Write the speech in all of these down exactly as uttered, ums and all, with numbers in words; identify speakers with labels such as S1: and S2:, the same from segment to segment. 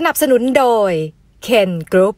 S1: นับสนุนโดย Ken Group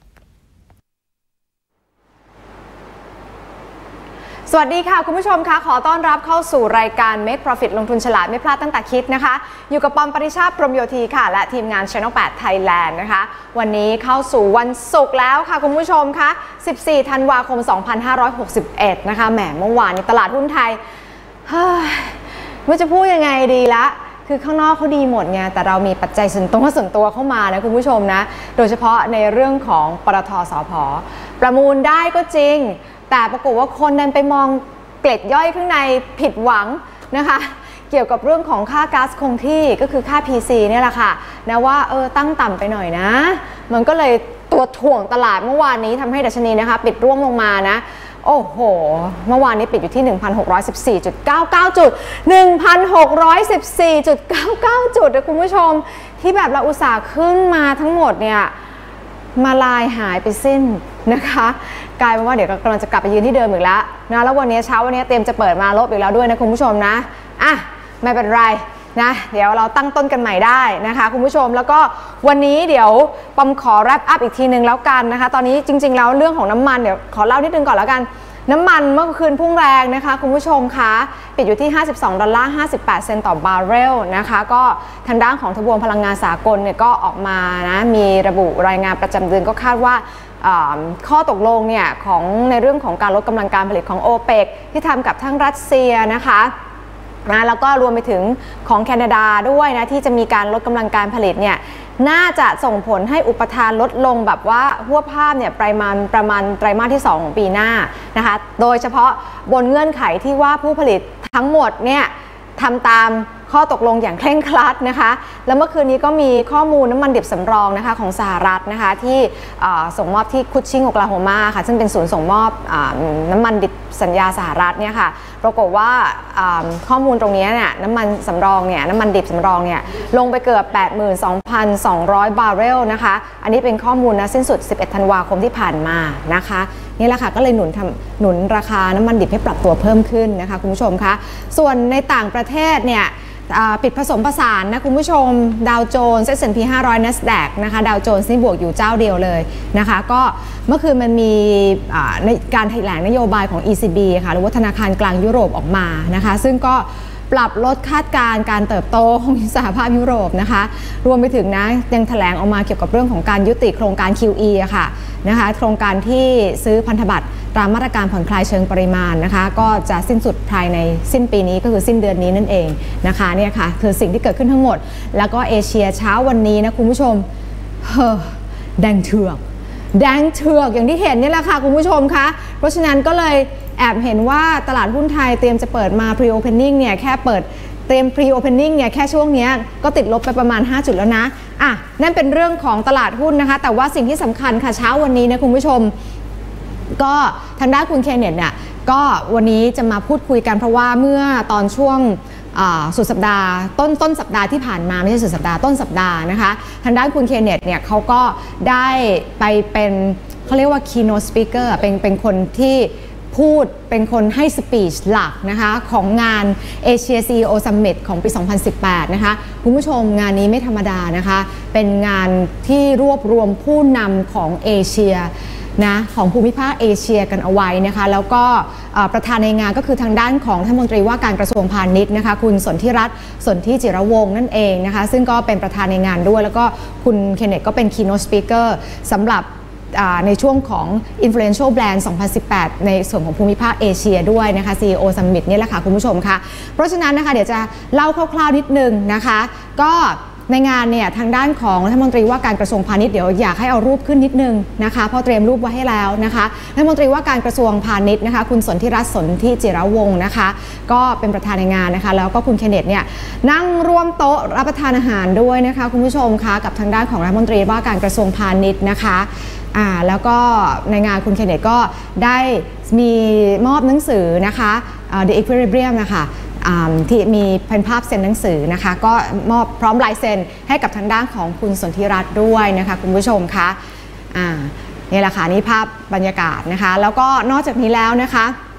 S2: สวัสดีค่ะคุณผู้ชมคะขอต้อนรับเข้าสู่รายการ Make Profit ลงทุนฉลาดไม่พลาดตั้งแต่คิดนะคะอยู่กับปอมปริชาติพรหมโยธีค่ะและทีมงาน Channel แปด Thailand นะคะวันนี้เข้าสู่วันศุกร์แล้วค่ะคุณผู้ชมคะสิบสี่ธันวาคมสองพันห้าร้อยหกสิบเอ็ดนะคะแหมเมื่อวานนี้ตลาดหุ้นไทยเฮ้ยไม่จะพูดยังไงดีละคือข้างนอกเขาดีหมดไงแต่เรามีปัจจัยส่วนตัวส่วนตัวเข้ามานะคุณผู้ชมนะโดยเฉพาะในเรื่องของปตท.สผ.ประมูลได้ก็จริงแต่ปรากฏว่าคนดันไปมองเกล็ดย่อยข้างในผิดหวังนะคะเกี่ยวกับเรื่องของค่าก๊าซคงที่ก็คือค่า พี ซี เนี่ยแหละค่ะนะว่าเออตั้งต่ำไปหน่อยนะมันก็เลยตัวถ่วงตลาดเมื่อวานนี้ทำให้ดัชนีนะคะปิดร่วงลงมานะโอ้โหเมื่อวานนี้ปิดอยู่ที่ หนึ่งพันหกร้อยสิบสี่จุดเก้าเก้า จุด หนึ่งพันหกร้อยสิบสี่จุดเก้าเก้า จุดนะคุณผู้ชมที่แบบเราอุตส่าห์ขึ้นมาทั้งหมดเนี่ยมาลายหายไปสิ้นนะคะกลายเป็นว่าเดี๋ยวกำลังจะกลับไปยืนที่เดิมอีกแล้วนะแล้ววันนี้เช้าวันนี้เตรียมจะเปิดมาลบอีกแล้วด้วยนะคุณผู้ชมนะอ่ะไม่เป็นไรนะเดี๋ยวเราตั้งต้นกันใหม่ได้นะคะคุณผู้ชมแล้วก็วันนี้เดี๋ยวปอมขอแรปอัพอีกทีนึงแล้วกันนะคะตอนนี้จริงๆแล้วเรื่องของน้ำมันเดี๋ยวขอเล่านิดนึงก่อนแล้วกันน้ำมันเมื่อคืนพุ่งแรงนะคะคุณผู้ชมคะปิดอยู่ที่ห้าสิบสองดอลลาร์ห้าสิบแปดเซนต์ต่อบาร์เรลนะคะก็ทางด้านของทบวงพลังงานสากลเนี่ยก็ออกมานะมีระบุรายงานประจำเดือนก็คาดว่าข้อตกลงเนี่ยของในเรื่องของการลดกำลังการผลิตของ โอเปก ที่ทำกับทั้งรัสเซียนะคะนะแล้วก็รวมไปถึงของแคนาดาด้วยนะที่จะมีการลดกำลังการผลิตเนี่ยน่าจะส่งผลให้อุปทานลดลงแบบว่าหัวภาพเนี่ยประมาณประมาณไตรมาสที่สองของปีหน้านะคะโดยเฉพาะบนเงื่อนไขที่ว่าผู้ผลิตทั้งหมดเนี่ยทำตามข้อตกลงอย่างเคร่งครัดนะคะแล้วเมื่อคืนนี้ก็มีข้อมูลน้ำมันดิบสำรองนะคะของสหรัฐนะคะที่ส่งมอบที่คุชชิงโอคลาโฮมาค่ะซึ่งเป็นศูนย์ส่งมอบน้ำมันดิบสัญญาสหรัฐเนี่ยค่ะปรากฏว่าข้อมูลตรงนี้เนี่ยน้ำมันสำรองเนี่ยน้ำมันดิบสำรองเนี่ยลงไปเกือบ แปดหมื่นสองพันสองร้อย บาร์เรลนะคะอันนี้เป็นข้อมูลนะสิ้นสุดสิบเอ็ดธันวาคมที่ผ่านมานะคะนี่แหละค่ะก็เลยหนุนทำหนุนราคาน้ำมันดิบให้ปรับตัวเพิ่มขึ้นนะคะคุณผู้ชมคะส่วนในต่างประเทศเนี่ยปิดผสมผสานนะคุณผู้ชมดาวโจนส์ เอส แอนด์ พี ห้าร้อย NASDAQ นะคะดาวโจนส์นี่บวกอยู่เจ้าเดียวเลยนะคะก็เมื่อคืนมันมีในการแถลงนโยบายของ อี ซี บี ค่ะหรือว่าธนาคารกลางยุโรปออกมานะคะซึ่งก็ปรับลดคาดการณ์การเติบโตของสหภาพยุโรปนะคะรวมไปถึงนะยังแถลงออกมาเกี่ยวกับเรื่องของการยุติโครงการ คิว อี อะค่ะนะคะโครงการที่ซื้อพันธบัตรตามมาตรการผ่อนคลายเชิงปริมาณนะคะก็จะสิ้นสุดภายในสิ้นปีนี้ก็คือสิ้นเดือนนี้นั่นเองนะคะเนี่ยค่ะคือสิ่งที่เกิดขึ้นทั้งหมดแล้วก็เอเชียเช้าวันนี้นะคุณผู้ชมเฮ้อแดงเถือกแดงเถือกอย่างที่เห็นนี่แหละค่ะคุณผู้ชมคะเพราะฉะนั้นก็เลยแอบเห็นว่าตลาดหุ้นไทยเตรียมจะเปิดมา Pre Opening เนี่ยแค่เปิดเตรียม Pre Opening เนี่ยแค่ช่วงนี้ก็ติดลบไปประมาณห้าจุดแล้วนะอ่ะนั่นเป็นเรื่องของตลาดหุ้นนะคะแต่ว่าสิ่งที่สำคัญค่ะเช้าวันนี้นะคุณผู้ชมก็ทางด้านคุณเคนเนตเนี่ยก็วันนี้จะมาพูดคุยกันเพราะว่าเมื่อตอนช่วงสุดสัปดาห์ต้นต้นสัปดาห์ที่ผ่านมาไม่ใช่สุดสัปดาห์ต้นสัปดาห์นะคะทางด้านคุณเคนเนตเนี่ยเขาก็ได้ไปเป็นเขาเรียกว่า keynote speaker เป็นเป็นคนที่พูดเป็นคนให้สปีชหลักนะคะของงาน Asia ซี อี โอ Summit ของปี สองพันสิบแปด นะคะคุณผู้ชมงานนี้ไม่ธรรมดานะคะเป็นงานที่รวบรวมผู้นำของเอเชียนะของภูมิภาคเอเชียกันเอาไว้นะคะแล้วก็ประธานในงานก็คือทางด้านของท่านมนตรีว่าการกระทรวงพาณิชย์นะคะคุณสนธิรัตน์สนธิจิรวงศ์นั่นเองนะคะซึ่งก็เป็นประธานในงานด้วยแล้วก็คุณเคนเนตก็เป็น keynote speaker สำหรับในช่วงของ Influential Brand สองพันสิบแปดในส่วนของภูมิภาคเอเชียด้วยนะคะ ซี อี โอ Summit นี่แหละค่ะคุณผู้ชมค่ะเพราะฉะนั้นนะคะเดี๋ยวจะเล่าคร่าวๆนิดนึงนะคะก็ในงานเนี่ยทางด้านของรัฐมนตรีว่าการกระทรวงพาณิชย์เดี๋ยวอยากให้เอารูปขึ้นนิดนึงนะคะเพราะเตรียมรูปไว้ให้แล้วนะคะรัฐมนตรีว่าการกระทรวงพาณิชย์นะคะคุณสนธิรัตน์สนธิจิรวงศ์นะคะก็เป็นประธานในงานนะคะแล้วก็คุณเคนเนตเนี่ยนั่งร่วมโต๊ะรับประทานอาหารด้วยนะคะคุณผู้ชมคะกับทางด้านของรัฐมนตรีว่าการกระทรวงพาณิชย์นะคะอ่าแล้วก็ในงานคุณเคนเนตก็ได้มีมอบหนังสือนะคะ The Equilibrium นะคะที่มีเป็นภาพเซ็นหนังสือนะคะก็มอบพร้อมลายเซ็นให้กับทางด้านของคุณสนธิรัตน์ด้วยนะคะคุณผู้ชมคะอ่านี่แหละค่ะนี่ภาพบรรยากาศนะคะแล้วก็นอกจากนี้แล้วนะคะ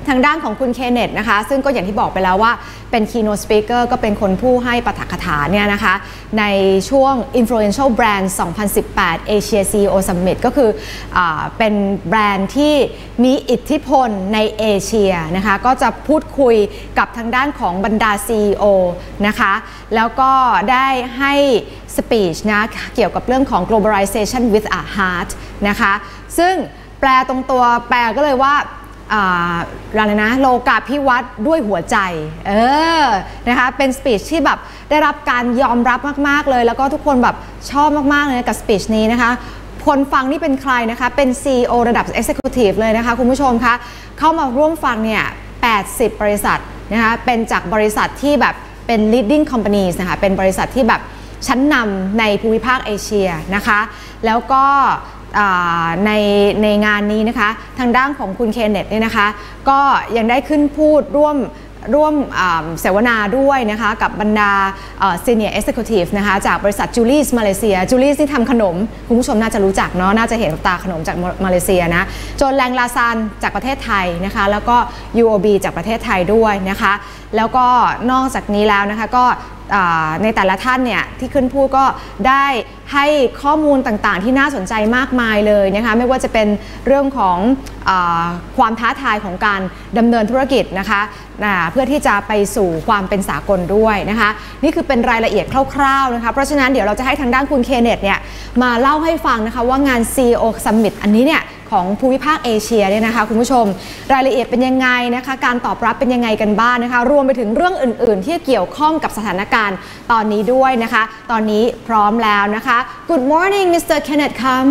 S2: ทางด้านของคุณเคนเนตนะคะซึ่งก็อย่างที่บอกไปแล้วว่าเป็น keynote speaker ก็เป็นคนผู้ให้ปาฐกถาเนี่ยนะคะในช่วง Influential Brand สองพันสิบแปด Asia ซี อี โอ Summit ก็คืออเป็นแบรนด์ที่มีอิทธิพลในเอเชียนะคะก็จะพูดคุยกับทางด้านของบรรดา ซี อี โอ นะคะแล้วก็ได้ให้สปีชนะเกี่ยวกับเรื่องของ globalization with a heart นะคะซึ่งแปลตรงตัวแปลก็เลยว่าอะไรนะโลกาภิวัตน์ด้วยหัวใจเออนะคะเป็นสปีชที่แบบได้รับการยอมรับมากๆเลยแล้วก็ทุกคนแบบชอบมากๆเลยกับสปีชนี้นะคะคนฟังนี่เป็นใครนะคะเป็น ซี อี โอ ระดับ Executive เลยนะคะคุณผู้ชมคะเข้ามาร่วมฟังเนี่ยแปดสิบบริษัทนะคะเป็นจากบริษัทที่แบบเป็น leading companies นะคะเป็นบริษัทที่แบบชั้นนำในภูมิภาคเอเชียนะคะแล้วก็ในในงานนี้นะคะทางด้านของคุณเคนเนตเนี่ยนะคะก็ยังได้ขึ้นพูดร่วมร่วมเสวนาด้วยนะคะกับบรรดา Senior Executive นะคะจากบริษัทจูลี่ส์มาเลเซียจูลี่ส์ที่ทำขนมคุณผู้ชมน่าจะรู้จักเนาะน่าจะเห็นตาขนมจากมาเลเซียนะโจนแรงลาซานจากประเทศไทยนะคะแล้วก็ ยู โอ บี จากประเทศไทยด้วยนะคะแล้วก็นอกจากนี้แล้วนะคะก็ในแต่ละท่านเนี่ยที่ขึ้นพูดก็ได้ให้ข้อมูลต่างๆที่น่าสนใจมากมายเลยนะคะไม่ว่าจะเป็นเรื่องของอความท้าทายของการดำเนินธุรกิจนะคะเพื่อที่จะไปสู่ความเป็นสากลด้วยนะคะนี่คือเป็นรายละเอียดคร่าวๆนะคะเพราะฉะนั้นเดี๋ยวเราจะให้ทางด้านคุณเคนเนตเนี่ยมาเล่าให้ฟังนะคะว่างาน ซี อี โอ Summit อันนี้เนี่ยของภูมิภาคเอเชียเนี่ยนะคะคุณผู้ชมรายละเอียดเป็นยังไงนะคะการตอบรับเป็นยังไงกันบ้าง นะคะรวมไปถึงเรื่องอื่นๆที่เกี่ยวข้องกับสถานการณ์ตอนนี้ด้วยนะคะตอนนี้พร้อมแล้วนะคะ Good morning Mister Kenneth Kam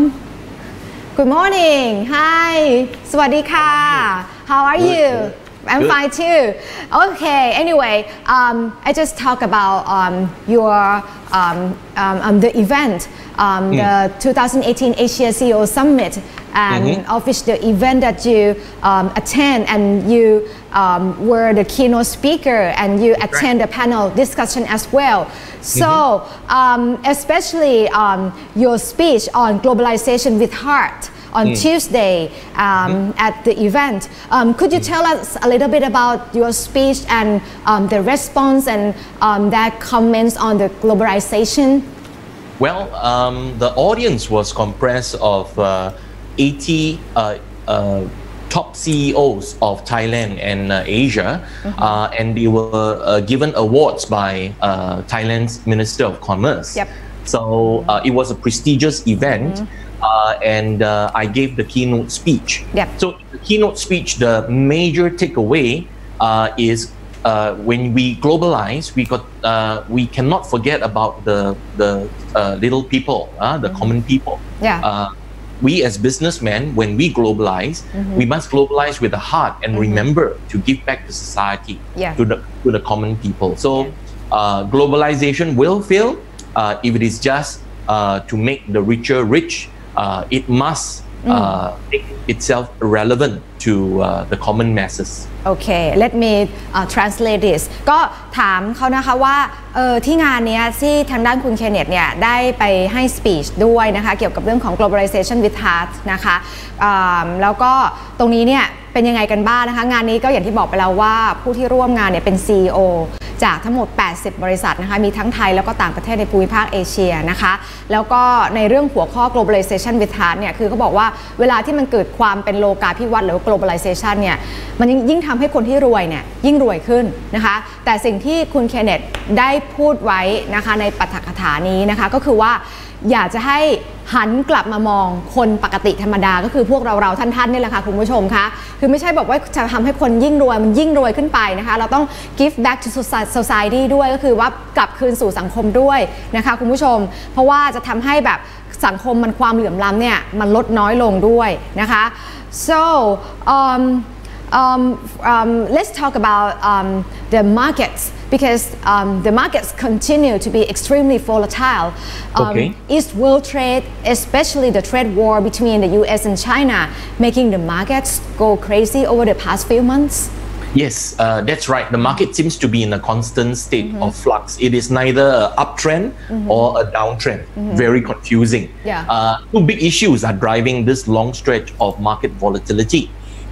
S2: Good morning Hi สวัสดีค่ะ How are you I'm Good. Fine too. Okay. Anyway, um, I just talk about um, your um, um, um, the event, um, mm. the twenty eighteen Asia C E O Summit, and mm-hmm. of which the event that you um, attend, and you um, were the keynote speaker, and you attend right. the panel discussion as well. So, mm-hmm. um, especially um, your speech on globalization with heart. On mm. Tuesday um, mm. at the event. Um, could you tell us a little bit about your speech and um, the response and um, that comments on the globalization?
S3: Well, um, the audience was comprised of uh, eighty uh, uh, top C E Os of Thailand and uh, Asia, mm-hmm. uh, and they were uh, given awards by uh, Thailand's Minister of Commerce. Yep. So uh, it was a prestigious event. Mm-hmm. Uh, and uh, I gave the keynote speech. Yep. So the keynote speech, the major takeaway uh, is uh, when we globalize, we got uh, we cannot forget about the the uh, little people, uh, the mm-hmm. common people. Yeah. Uh, we as businessmen, when we globalize, mm-hmm. we must globalize with a heart and mm-hmm. remember to give back to society, yeah. to the to the common people. So yeah. uh, globalization will fail uh, if it is just uh, to make the richer rich. Uh, it must uh, make itself relevant to uh, the common masses.
S2: Okay, let me uh, translate this. ก็ถามเขานะคะว่าเออที่งานนี้ที่ทางด้านคุณเคนเนตเนี่ยได้ไปให้ speech ด้วยนะคะเกี่ยวกับเรื่องของ globalization with heart นะคะแล้วก็ตรงนี้เนี่ยเป็นยังไงกันบ้างนะคะงานนี้ก็อย่างที่บอกไปแล้วว่าผู้ที่ร่วมงานเนี่ยเป็น ซี อี โอ จากทั้งหมดแปดสิบบริษัทนะคะมีทั้งไทยแล้วก็ต่างประเทศในภูมิภาคเอเชียนะคะแล้วก็ในเรื่องหัวข้อ globalization with heart เนี่ยคือเขาบอกว่าเวลาที่มันเกิดความเป็นโลกาภิวัตน์หรือ globalization เนี่ยมันยิ่งทำให้คนที่รวยเนี่ยยิ่งรวยขึ้นนะคะแต่สิ่งที่คุณเคนเนตได้พูดไว้นะคะในปาฐกถานี้นะคะก็คือว่าอยากจะให้หันกลับมามองคนปกติธรรมดาก็คือพวกเราเราท่านๆนี่แหละค่ะคุณผู้ชมคะคือไม่ใช่บอกว่าจะทำให้คนยิ่งรวยมันยิ่งรวยขึ้นไปนะคะเราต้อง give back to society ด้วยก็คือว่ากลับคืนสู่สังคมด้วยนะคะคุณผู้ชมเพราะว่าจะทำให้แบบสังคมมันความเหลื่อมล้ำเนี่ยมันลดน้อยลงด้วยนะคะ so um, um, um, let's talk about um, the markets because um, the markets continue to be extremely volatile. Um, okay. Is world trade, especially the trade war between the U S and China, making the markets go crazy over the past few months?
S3: Yes, uh, that's right. The market seems to be in a constant state mm-hmm. of flux. It is neither an uptrend mm-hmm. or a downtrend. Mm-hmm. Very confusing. Yeah. Uh, two big issues are driving this long stretch of market volatility.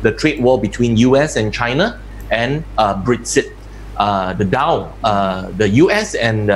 S3: the trade war between U S and China and uh, Brexit. Uh, the Dow, uh, the U S and uh,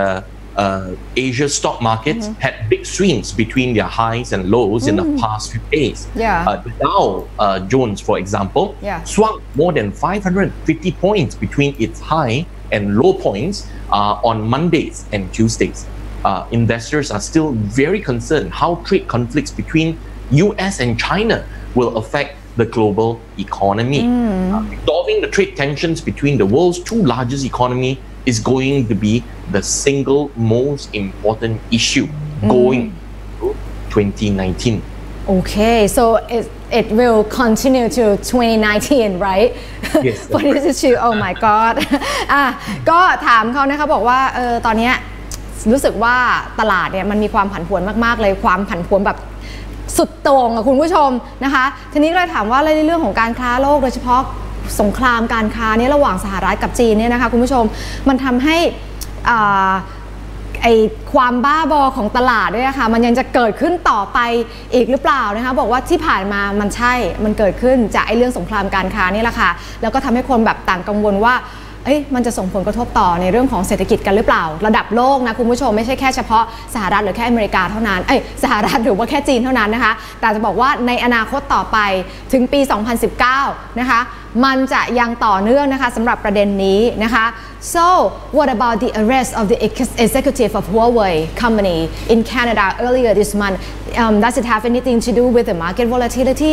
S3: uh, Asia stock markets mm-hmm. had big swings between their highs and lows mm. in the past few days.
S2: Yeah.
S3: Uh, the Dow uh, Jones, for example,
S2: yeah.
S3: swung more than five hundred fifty points between its high and low points uh, on Mondays and Tuesdays. Uh, investors are still very concerned how trade conflicts between U S and China will affect the global economy. Mm. Uh, resolving the trade tensions between the world's two largest economy is going to be the single most important issue mm. going to twenty nineteen.
S2: Okay, so it, it will continue to twenty nineteen, right?
S3: Yes.
S2: For this issue, oh my god อ่ะก็ถามเขานะคะบอกว่าเออตอนนี้รู้สึกว่าตลาดเนี่ยมันมีความผันผวนมากๆเลยความผันผวนแบบสุดโต่งอะคุณผู้ชมนะคะทีนี้ก็เลยถามว่าในเรื่องของการค้าโลกโดยเฉพาะสงครามการค้าเนี่ยระหว่างสหรัฐกับจีนเนี่ยนะคะคุณผู้ชมมันทำให้อ่าไอความบ้าบอของตลาดด้วยนะคะมันยังจะเกิดขึ้นต่อไปอีกหรือเปล่านะคะบอกว่าที่ผ่านมามันใช่มันเกิดขึ้นจากไอเรื่องสงครามการค้านี่แหละค่ะแล้วก็ทำให้คนแบบต่างกังวลว่าเอ้ยมันจะส่งผลกระทบต่อในเรื่องของเศรษฐกิจกันหรือเปล่าระดับโลกนะคุณผู้ชมไม่ใช่แค่เฉพาะสหรัฐหรือแค่อเมริกาเท่านั้นเอ้ยสหรัฐหรือว่าแค่จีนเท่านั้นนะคะแต่จะบอกว่าในอนาคตต่อไปถึงปีสองพันสิบเก้านะคะมันจะยังต่อเนื่องนะคะสำหรับประเด็นนี้นะคะ so what about the arrest of the executive of Huawei company in Canada earlier this month um, does it have anything to do with the market volatility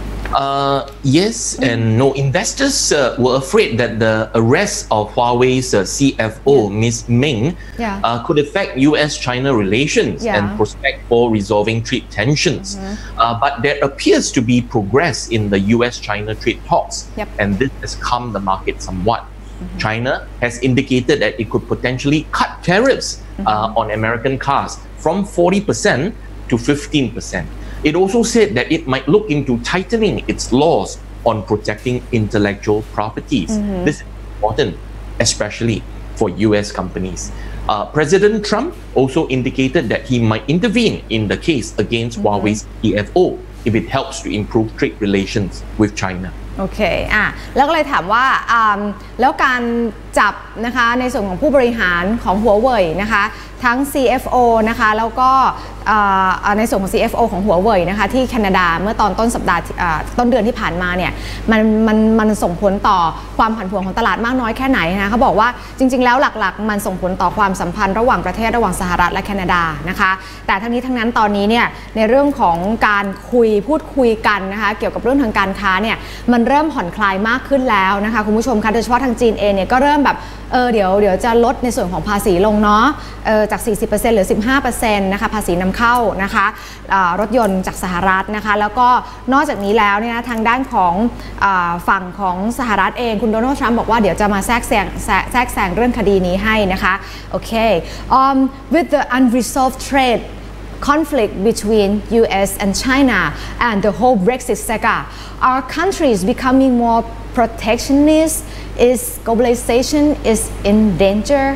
S3: Uh, yes and no. Investors uh, were afraid that the arrest of Huawei's uh, C F O, yeah. Miz Meng,
S2: yeah.
S3: uh, could affect U S China relations
S2: yeah.
S3: and prospect for resolving trade tensions. Mm-hmm. Uh, but there appears to be progress in the U S China trade talks,
S2: yep.
S3: and this has calmed the market somewhat. Mm-hmm. China has indicated that it could potentially cut tariffs mm-hmm. uh, on American cars from forty percent to fifteen percent. It also said that it might look into tightening its laws on protecting intellectual properties. Mm-hmm. This is important, especially for U S companies. Uh, President Trump also indicated that he might intervene in the case against mm-hmm. Huawei's C F O if it helps to improve trade relations with China.
S2: โอเคอ่ะแล้วก็เลยถามว่าแล้วการจับนะคะในส่วนของผู้บริหารของ Huawei นะคะทั้ง ซี เอฟ โอ นะคะแล้วก็ในส่วนของ ซี เอฟ โอ ของ Huawei นะคะที่แคนาดาเมื่อตอนต้นสัปดาห์ต้นเดือนที่ผ่านมาเนี่ยมันมันมันส่งผลต่อความผันผวนของตลาดมากน้อยแค่ไหนนะเขาบอกว่าจริงๆแล้วหลักๆมันส่งผลต่อความสัมพันธ์ระหว่างประเทศระหว่างสหรัฐและแคนาดานะคะแต่ทั้งนี้ทั้งนั้นตอนนี้เนี่ยในเรื่องของการคุยพูดคุยกันนะคะเกี่ยวกับเรื่องทางการค้าเนี่ยมันเริ่มผ่อนคลายมากขึ้นแล้วนะคะคุณผู้ชมคะโดยเฉพาะทางจีนเองเนี่ยก็เริ่มแบบเออเดี๋ยวเดี๋ยวจะลดในส่วนของภาษีลงเนาะเออจาก สี่สิบเปอร์เซ็นต์ หรือ สิบห้าเปอร์เซ็นต์ นะคะภาษีนำเข้านะคะรถยนต์จากสหรัฐนะคะแล้วก็นอกจากนี้แล้วเนี่ยทางด้านของฝั่งของสหรัฐเองคุณโดนัลด์ทรัมป์บอกว่าเดี๋ยวจะมาแทรกแซงแทรกแซงเรื่องคดีนี้ให้นะคะโอเค um, with the unresolved trade conflict between U S and China and the whole Brexit saga are countries becoming more protectionist is globalization is in danger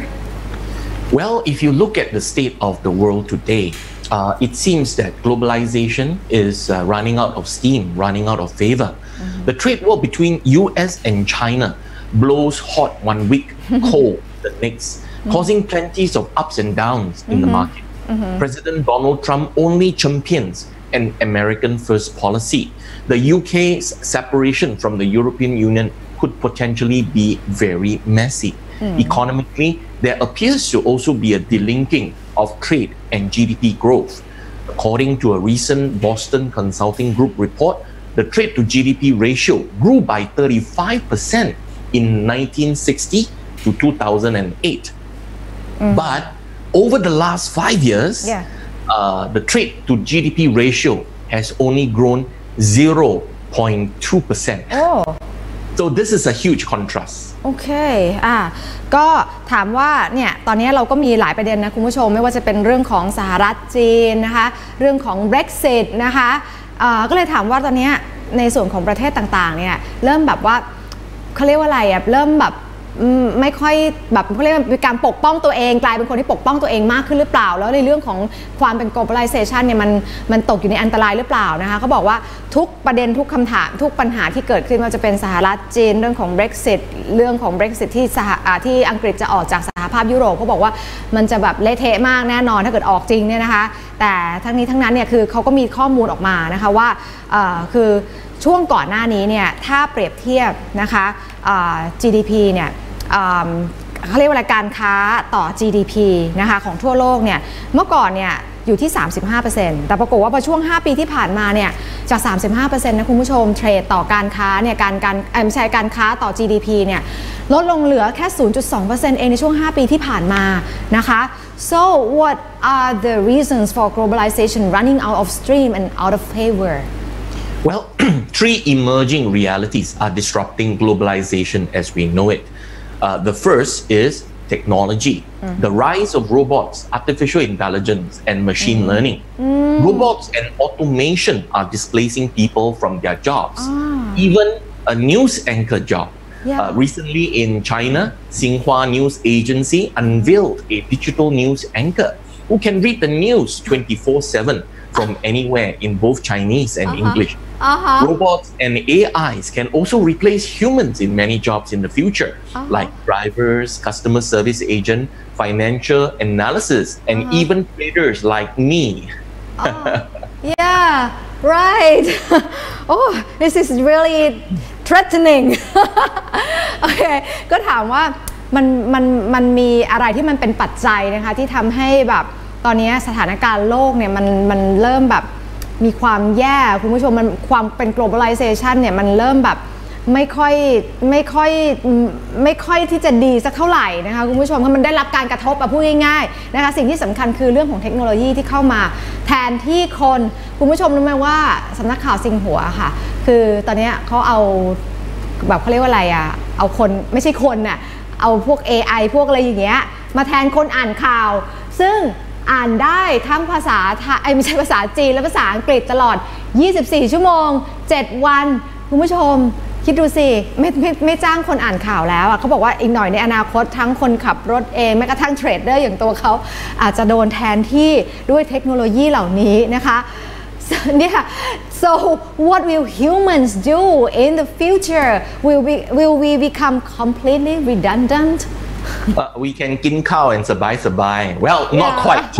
S3: Well if you look at the state of the world today uh, it seems that globalization is uh, running out of steam running out of favor mm-hmm. The trade war between U S and China blows hot one week cold the next mm-hmm. causing plenty of ups and downs in mm-hmm. the market Mm-hmm. President Donald Trump only champions an American first policy. The U K's separation from the European Union could potentially be very messy. Mm. Economically, there appears to also be a delinking of trade and G D P growth. According to a recent Boston Consulting Group report, the trade to G D P ratio grew by thirty-five percent in nineteen sixty to two thousand eight. Mm. But over the last five years, yeah. uh, the trade to G D P ratio has only grown zero point two percent.
S2: Oh.
S3: So this is a huge contrast.
S2: โอเคอ่ะก็ถามว่าเนี่ยตอนนี้เราก็มีหลายประเด็นนะคุณผู้ชมไม่ว่าจะเป็นเรื่องของสหรัฐจีนนะคะเรื่องของ Brexit นะคะอ่าก็เลยถามว่าตอนนี้ในส่วนของประเทศต่างๆเนี่ยเริ่มแบบว่าเขาเรียกว่าอะไรอ่ะเริ่มแบบไม่ค่อยแบบเขาเรียกว่ามีการปกป้องตัวเองกลายเป็นคนที่ปกป้องตัวเองมากขึ้นหรือเปล่าแล้วในเรื่องของความเป็น globalization เนี่ยมันมันตกอยู่ในอันตรายหรือเปล่านะคะเขาบอกว่าทุกประเด็นทุกคำถามทุกปัญหาที่เกิดขึ้นว่าจะเป็นสหรัฐจีนเรื่องของ Brexit เรื่องของ Brexit ที่สหที่อังกฤษจะออกจากสหภาพยุโรปเขาบอกว่ามันจะแบบเละเทะมากแน่นอนถ้าเกิดออกจริงเนี่ยนะคะแต่ทั้งนี้ทั้งนั้นเนี่ยคือเขาก็มีข้อมูลออกมานะคะว่าคือช่วงก่อนหน้านี้เนี่ยถ้าเปรียบเทียบนะคะ จี ดี พี เนี่ยเขาเรียกว่าการค้าต่อ จี ดี พี นะคะของทั่วโลกเนี่ยเมื่อก่อนเนี่ยอยู่ที่ สามสิบห้าเปอร์เซ็นต์ แต่ปรากฏว่าพอช่วงห้าปีที่ผ่านมาเนี่ยจาก สามสิบห้าเปอร์เซ็นต์ นะคุณผู้ชมเทรดต่อการค้าเนี่ยการการไม่ใช่การค้าต่อ จี ดี พี เนี่ยลดลงเหลือแค่ ศูนย์จุดสองเปอร์เซ็นต์ เองในช่วงห้าปีที่ผ่านมานะคะ so what are the reasons for globalization running out of steam and out of favor
S3: Well, three emerging realities are disrupting globalization as we know it. Uh, the first is technology, mm. the rise of robots, artificial intelligence, and machine mm. learning. Mm. Robots and automation are displacing people from their jobs, ah. even a news anchor job. Yeah. Uh, recently in China, Xinhua News Agency unveiled a digital news anchor who can read the news twenty-four seven from anywhere in both Chinese and uh-huh. English. Uh-huh. Robots and A Is can also replace humans in many jobs in the future, uh-huh. like drivers, customer service agent, financial analysis, and uh-huh. even traders like me.
S2: Oh. Yeah, right. Oh, this is really threatening. Okay, ก็ถามว่ามันมันมันมีอะไรที่มันเป็นปัจจัยนะคะที่ทำให้แบบตอนนี้สถานการณ์โลกเนี่ยมันมันเริ่มแบบมีความแย่คุณผู้ชมมันความเป็น globalization เนี่ยมันเริ่มแบบไม่ค่อยไม่ค่อยไม่ค่อยที่จะดีสักเท่าไหร่นะคะคุณผู้ชมมันได้รับการกระทบอะพูดง่ายๆนะคะสิ่งที่สำคัญคือเรื่องของเทคโนโลยีที่เข้ามาแทนที่คนคุณผู้ชมรู้ไหมว่าสำนักข่าวซิงหัวค่ะคือตอนนี้เขาเอาแบบเขาเรียกว่าอะไรอะเอาคนไม่ใช่คนน่ะเอาพวก เอ ไอ พวกอะไรอย่างเงี้ยมาแทนคนอ่านข่าวซึ่งอ่านได้ทั้งภาษาไทยไม่ใช่ภาษาจีนและภาษาอังกฤษตลอดยี่สิบสี่ชั่วโมงเจ็ดวันคุณผู้ชมคิดดูสิไม่ไม่ไม่จ้างคนอ่านข่าวแล้วอ่ะเขาบอกว่าอีกหน่อยในอนาคตทั้งคนขับรถเองแม้กระทั่งเทรดเดอร์อย่างตัวเขาอาจจะโดนแทนที่ด้วยเทคโนโลยีเหล่านี้นะคะเนี่ย so what will humans do in the future will we will we become completely redundant
S3: Uh, we can kin cow and sabai sabai. Well, yeah. not quite.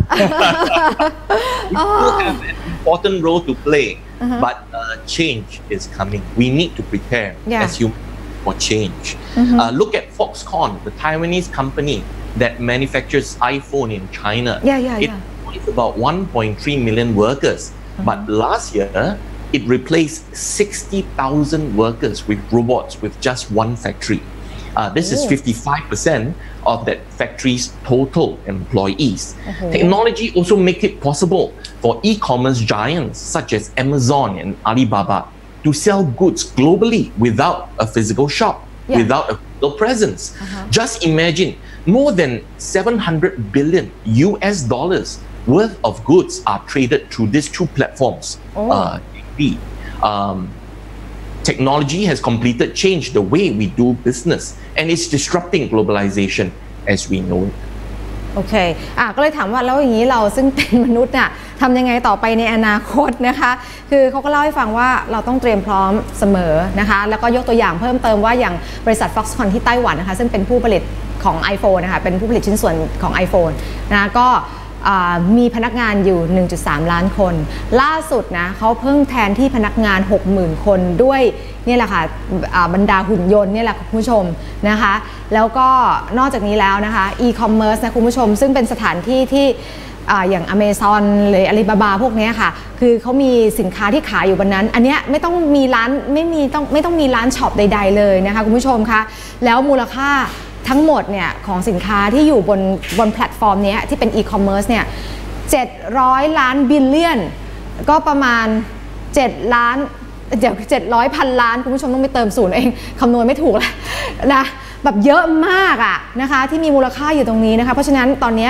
S3: We oh. still have an important role to play, uh-huh. but uh, change is coming. We need to prepare yeah. as humans for change. Mm-hmm. Uh, look at Foxconn, the Taiwanese company that manufactures iPhone in China.
S2: Yeah, yeah,
S3: it
S2: yeah.
S3: employs about one point three million workers, uh-huh. but last year it replaced sixty thousand workers with robots with just one factory. Uh, this oh. is fifty-five percent of that factory's total employees. Uh-huh. Technology also makes it possible for e-commerce giants such as Amazon and Alibaba to sell goods globally without a physical shop, yeah. without a physical presence. Uh-huh. Just imagine more than seven hundred billion U S dollars worth of goods are traded through these two platforms. Oh. Uh, um, Technology has completely changed the way we do business and it's disrupting globalization as we know it.
S2: โอเคอ่ะก็เลยถามว่าแล้วอย่างนี้เราซึ่งเป็นมนุษย์น่ะทำยังไงต่อไปในอนาคตนะคะคือเขาก็เล่าให้ฟังว่าเราต้องเตรียมพร้อมเสมอนะคะแล้วก็ยกตัวอย่างเพิ่มเติมว่าอย่างบริษัท Foxconn ที่ไต้หวันนะคะซึ่งเป็นผู้ผลิตของ iPhone นะคะเป็นผู้ผลิตชิ้นส่วนของ iPhone นะก็มีพนักงานอยู่ หนึ่งจุดสาม ล้านคนล่าสุดนะเขาเพิ่งแทนที่พนักงาน หกหมื่น คนด้วยนี่แหละค่ะบรรดาหุ่นยนต์นี่แหละคุณผู้ชมนะคะแล้วก็นอกจากนี้แล้วนะคะ e-commerce นะคุณผู้ชมซึ่งเป็นสถานที่ที่อย่าง Amazon หรือ Alibaba พวกนี้ค่ะคือเขามีสินค้าที่ขายอยู่บนนั้นอันเนี้ยไม่ต้องมีร้านไม่มีต้องไม่ต้องมีร้านช็อปใดๆเลยนะคะคุณผู้ชมคะแล้วมูลค่าทั้งหมดเนี่ยของสินค้าที่อยู่บนบนแพลตฟอร์มนี้ที่เป็น e-commerce เนี่ยเจ็ดร้อยล้านบิลเลียนก็ประมาณเจ็ดล้านเดี๋ยวเจ็ดร้อยพันล้านคุณผู้ชมต้องไปเติมศูนย์เองคำนวณไม่ถูกแล้วนะแบบเยอะมากอะนะคะที่มีมูลค่าอยู่ตรงนี้นะคะเพราะฉะนั้นตอนนี้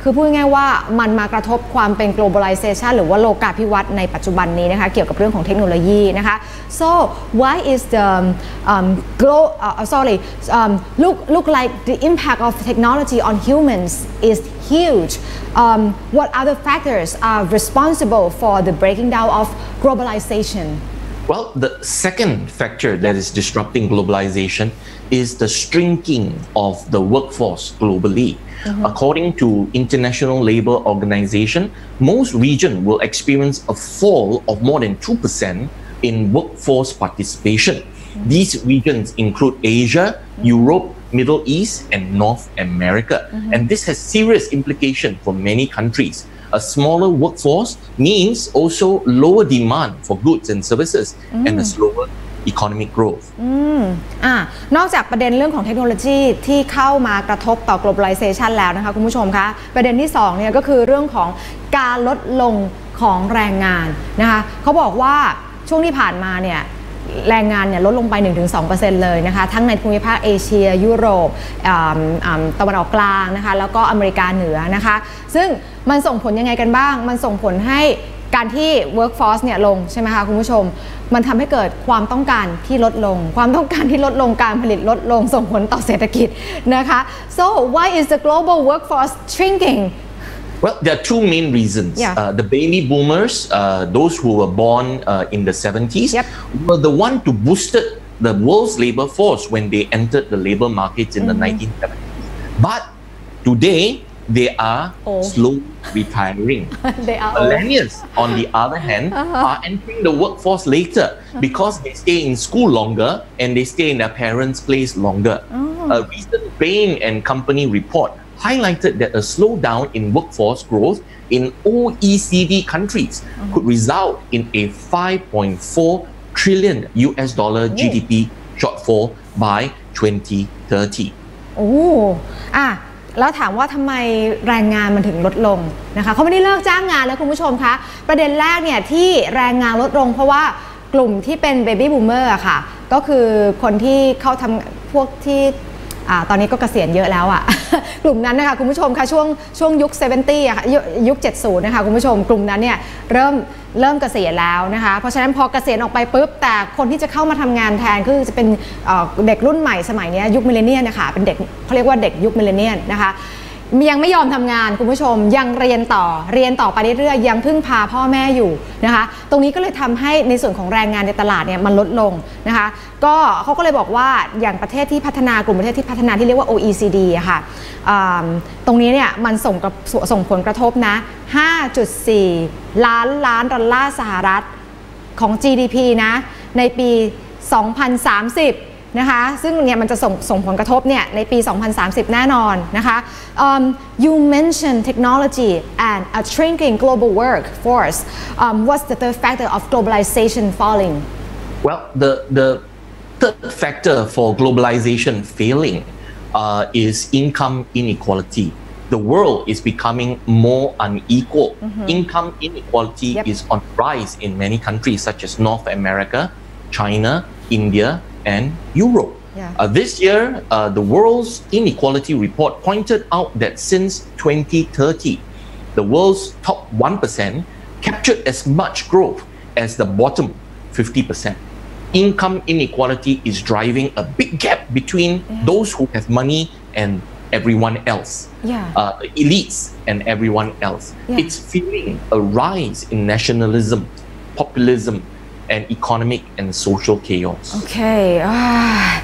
S2: คือพูดง่ายๆว่ามันมากระทบความเป็น globalization หรือว่าโลกาภิวัตน์ในปัจจุบันนี้นะคะเกี่ยวกับเรื่องของเทคโนโลยีนะคะ so why is the um, glo uh, sorry um, look look like the impact of technology on humans is huge um, what other factors are responsible for the breaking down of globalization
S3: Well, the second factor that is disrupting globalization is the shrinking of the workforce globally. Mm-hmm. According to International Labour Organization, most regions will experience a fall of more than two percent in workforce participation. Mm-hmm. These regions include Asia, mm-hmm. Europe, Middle East, and North America. Mm-hmm. And this has serious implications for many countries.A smaller workforce means also lower demand for goods and services mm. and a slower economic growth
S2: อืมอ่านอกจากประเด็นเรื่องของเทคโนโลยีที่เข้ามากระทบต่อ globalization แล้วนะคะคุณผู้ชมคะประเด็นที่สองเนี่ยก็คือเรื่องของการลดลงของแรงงานนะคะเขาบอกว่าช่วงที่ผ่านมาเนี่ยแรงงานเนี่ยลดลงไป หนึ่งถึงสองเปอร์เซ็นต์ เลยนะคะทั้งในภูมิภาคเอเชียยุโรปตะวันออกกลางนะคะแล้วก็อเมริกาเหนือนะคะซึ่งมันส่งผลยังไงกันบ้างมันส่งผลให้การที่ workforce เนี่ยลงใช่ไหมคะคุณผู้ชมมันทำให้เกิดความต้องการที่ลดลงความต้องการที่ลดลงการผลิตลดลงส่งผลต่อเศรษฐกิจนะคะ so why is the global workforce shrinking
S3: Well, there are two main reasons.
S2: Yeah.
S3: Uh, the baby boomers, uh, those who were born uh, in the seventies, yep. were the one who boosted the world's labor force when they entered the labor markets in mm-hmm. the nineteen seventies. But today, they are oh. slowly retiring.
S2: They are
S3: Millennials, on the other hand, uh-huh. are entering the workforce later uh-huh. because they stay in school longer and they stay in their parents' place longer. Oh. A recent Bain and Company report highlighted that a slowdown in workforce growth in O E C D countries uh-huh. could result in a five point four trillion U S dollar G D P shortfall by twenty thirty.
S2: โอ้อ่ะแล้วถามว่าทำไมแรงงานมันถึงลดลงนะคะเขาไม่ได้เลิกจ้างงานแล้วคุณผู้ชมคะประเด็นแรกเนี่ยที่แรงงานลดลงเพราะว่ากลุ่มที่เป็นเบบี้บูมเมอร์อะค่ะก็คือคนที่เข้าทำพวกที่อ่าตอนนี้ก็เกษียณเยอะแล้วอ่ะ กลุ่มนั้นนะคะคุณผู้ชมคะช่วงช่วงยุคเซเวนตี้อะค่ะยุคเจ็ดสิบนะคะคุณผู้ชมกลุ่มนั้นเนี่ยเริ่มเริ่มเกษียณแล้วนะคะเพราะฉะนั้นพอเกษียณออกไปปุ๊บแต่คนที่จะเข้ามาทำงานแทนคือจะเป็นเด็กรุ่นใหม่สมัยนี้ยุคมิลเลนเนียลนะคะเป็นเด็กเขาเรียกว่าเด็กยุคมิลเลนเนียลนะคะยังไม่ยอมทำงานคุณผู้ชมยังเรียนต่อเรียนต่อไปเรื่อยๆยังพึ่งพาพ่อแม่อยู่นะคะตรงนี้ก็เลยทำให้ในส่วนของแรงงานในตลาดเนี่ยมันลดลงนะคะก็เขาก็เลยบอกว่าอย่างประเทศที่พัฒนากลุ่มประเทศที่พัฒนาที่เรียกว่า โอ อี ซี ดี อะค่ะตรงนี้เนี่ยมันส่งส่งผลกระทบนะ ห้าจุดสี่ ล้านล้านดอลลาร์สหรัฐของ จี ดี พี นะในปีสองพันสามสิบนะคะซึ่งเนี่ยมันจะส่งส่งผลกระทบเนี่ยในปีสองพันสามสิบแน่นอนนะคะ um, you mentioned technology and a shrinking global workforce um, what's the third factor of globalization falling
S3: well the the third factor for globalization failing uh, is income inequality the world is becoming more unequal mm-hmm. income inequality yep. is on rise in many countries such as North America China India and Europe. Yeah. Uh, this year, uh, the World's Inequality Report pointed out that since twenty thirty, the world's top one percent captured as much growth as the bottom fifty percent. Income inequality is driving a big gap between yeah. those who have money and everyone else, yeah. uh, elites and everyone else. Yeah. It's fueling a rise in nationalism, populism, and economic and social chaos.
S2: Okay. Ah.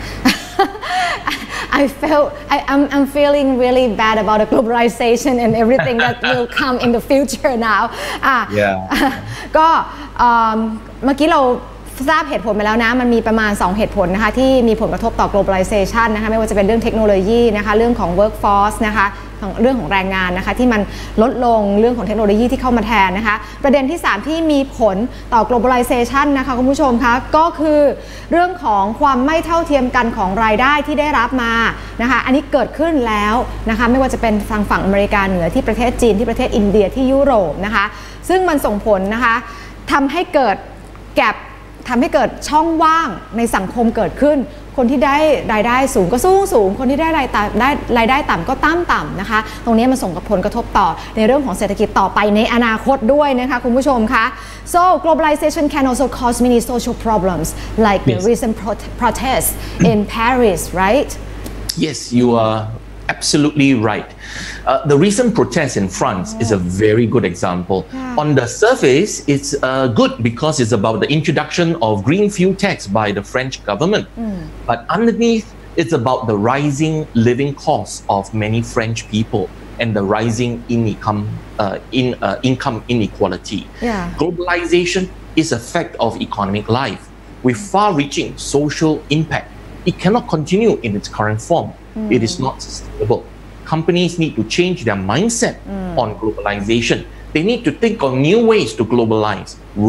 S2: I felt I, I'm, I'm feeling really bad about the globalization and everything that will come in the future now. อ่ะ
S3: yeah.
S2: ก็เมื่อกี้เราทราบเหตุผลไปแล้วนะมันมีประมาณสองเหตุผลนะคะที่มีผลกระทบต่อ globalization นะคะไม่ว่าจะเป็นเรื่องเทคโนโลยีนะคะเรื่องของ workforce นะคะเรื่องของแรงงานนะคะที่มันลดลงเรื่องของเทคโนโลยีที่เข้ามาแทนนะคะประเด็นที่สามที่มีผลต่อ globalization นะคะคุณผู้ชมคะก็คือเรื่องของความไม่เท่าเทียมกันของรายได้ที่ได้รับมานะคะอันนี้เกิดขึ้นแล้วนะคะไม่ว่าจะเป็นทางฝั่งอเมริกาเหนือที่ประเทศจีนที่ประเทศอินเดียที่ยุโรปนะคะซึ่งมันส่งผลนะคะทำให้เกิดแก็บทำให้เกิดช่องว่างในสังคมเกิดขึ้นคนที่ได้รายได้สูงก็สูงสูงคนที่ได้รายต่ำได้รายได้ต่ำก็ต่ำต่ำนะคะตรงนี้มันส่งผลกระทบต่อในเรื่องของเศรษฐกิจต่อไปในอนาคตด้วยนะคะคุณผู้ชมคะ so globalization can also cause many social problems like the
S3: Yes.
S2: recent pro- protests in Paris, right?
S3: Yes, you are absolutely right. Uh, the recent protest in France is a very good example.
S2: Yeah.
S3: On the surface, it's uh, good because it's about the introduction of green fuel tax by the French government. But underneath, it's about the rising living costs of many French people and the rising income, uh, in, uh, income inequality.
S2: Yeah.
S3: Globalization is a fact of economic life with far-reaching social impact. It cannot continue in its current form. It is not sustainable. Companies need to change their mindset on globalization. They need to think of new ways to globalize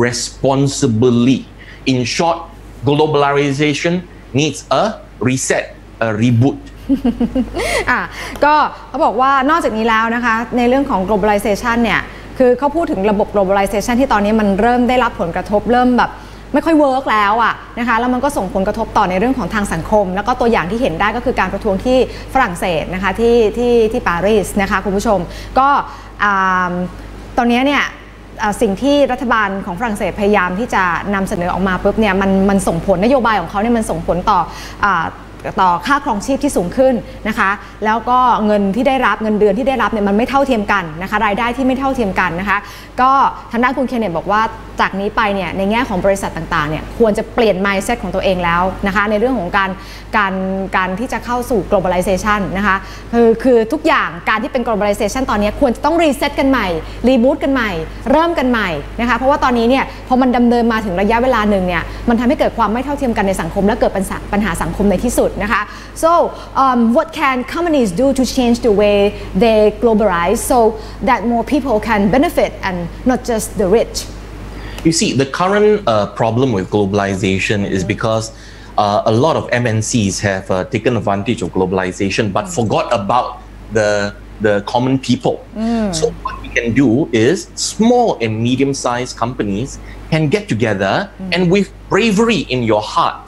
S3: responsibly. In short, globalization needs a reset, a reboot.
S2: อ่ะก็เขาบอกว่านอกจากนี้แล้วนะคะในเรื่องของ globalization เนี่ยคือเขาพูดถึงระบบ globalization ที่ตอนนี้มันเริ่มได้รับผลกระทบเริ่มแบบไม่ค่อยเวิร์กแล้วอ่ะนะคะแล้วมันก็ส่งผลกระทบต่อในเรื่องของทางสังคมแล้วก็ตัวอย่างที่เห็นได้ก็คือการประท้วงที่ฝรั่งเศสนะคะที่ที่ที่ปารีสนะคะคุณผู้ชมก็ตอนนี้เนี่ยสิ่งที่รัฐบาลของฝรั่งเศสพยายามที่จะนำเสนอออกมาปุ๊บเนี่ยมันมันส่งผลนโยบายของเขาเนี่ยมันส่งผลต่อต่อค่าครองชีพที่สูงขึ้นนะคะแล้วก็เงินที่ได้รับเงินเดือนที่ได้รับเนี่ยมันไม่เท่าเทียมกันนะคะรายได้ที่ไม่เท่าเทียมกันนะคะก็ทางด้านคุณเคนเนตบอกว่าจากนี้ไปเนี่ยในแง่ของบริษัทต่างๆเนี่ยควรจะเปลี่ยน mindset ของตัวเองแล้วนะคะในเรื่องของการการการที่จะเข้าสู่ globalization นะคะคือคือทุกอย่างการที่เป็น globalization ตอนนี้ควรจะต้อง reset กันใหม่ reboot กันใหม่เริ่มกันใหม่นะคะเพราะว่าตอนนี้เนี่ยพอมันดำเนินมาถึงระยะเวลาหนึ่งเนี่ยมันทำให้เกิดความไม่เท่าเทียมกันในสังคมและเกิดปัญหาสังคมในที่สุดนะคะ so um, what can companies do to change the way they globalize so that more people can benefit and not just the rich?
S3: You see, the current uh, problem with globalization is because uh, a lot of M N Cs have uh, taken advantage of globalization but forgot about the the common people. So what we can do is small and medium-sized companies can get together and with bravery in your heart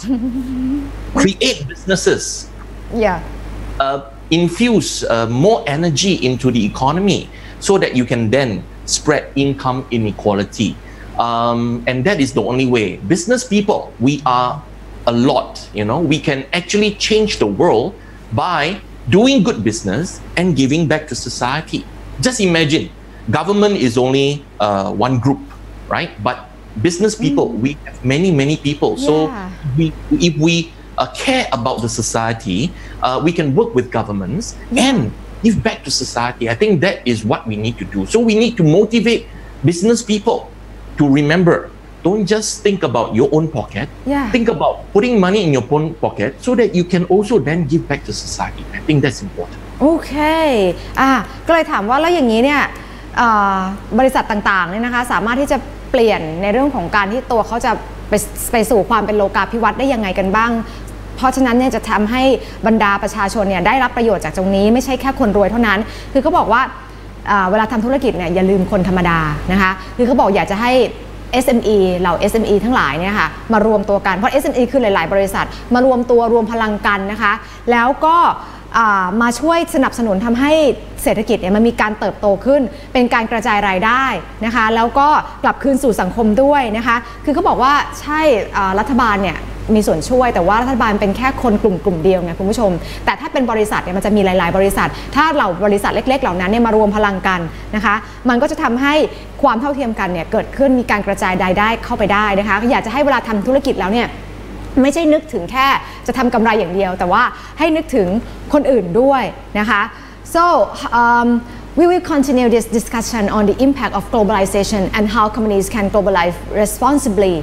S3: create businesses.
S2: Yeah.
S3: Uh, infuse uh, more energy into the economy so that you can then spread income inequality. Um, and that is the only way. Business people, we are a lot, you know, we can actually change the world by doing good business and giving back to society. Just imagine, government is only uh, one group, right? But business people, mm. we have many, many people.
S2: Yeah.
S3: So we, if we uh, care about the society, uh, we can work with governments yeah. and give back to society. I think that is what we need to do. So we need to motivate business people to remember, don't just think about your own pocket.
S2: Yeah.
S3: Think about putting money in your own pocket so that you can also then give back to society. I think that's important.
S2: โอเคอ่ะก็เลยถามว่าแล้วอย่างนี้เนี่ยบริษัทต่างๆเนี่ยนะคะสามารถที่จะเปลี่ยนในเรื่องของการที่ตัวเขาจะไปไปสู่ความเป็นโลกาภิวัตน์ได้ยังไงกันบ้างเพราะฉะนั้นเนี่ยจะทำให้บรรดาประชาชนเนี่ยได้รับประโยชน์จากตรงนี้ไม่ใช่แค่คนรวยเท่านั้นคือเขาบอกว่าเวลาทำธุรกิจเนี่ยอย่าลืมคนธรรมดานะคะคือเขาบอกอยากจะให้ เอส เอ็ม อี เหล่า เอส เอ็ม อี ทั้งหลายเนี่ยค่ะมารวมตัวกันเพราะ เอส เอ็ม อี คือหลายๆบริษัทมารวมตัวรวมพลังกันนะคะแล้วก็มาช่วยสนับสนุนทำให้เศรษฐกิจเนี่ยมันมีการเติบโตขึ้นเป็นการกระจายรายได้นะคะแล้วก็กลับคืนสู่สังคมด้วยนะคะคือเขาบอกว่าใช่รัฐบาลเนี่ยมีส่วนช่วยแต่ว่ารัฐบาลเป็นแค่คนกลุ่มกลุ่มเดียวไงคุณผู้ชมแต่ถ้าเป็นบริษัทเนี่ยมันจะมีหลายๆบริษัทถ้าเหล่าบริษัทเล็กๆเหล่านั้นเนี่ยมารวมพลังกันนะคะมันก็จะทำให้ความเท่าเทียมกันเนี่ยเกิดขึ้นมีการกระจายรายได้เข้าไปได้นะคะอยากจะให้เวลาทำธุรกิจแล้วเนี่ยไม่ใช่นึกถึงแค่จะทำกำไรอย่างเดียวแต่ว่าให้นึกถึงคนอื่นด้วยนะคะ so um, we will continue this discussion on the impact of globalization and how companies can globalize responsibly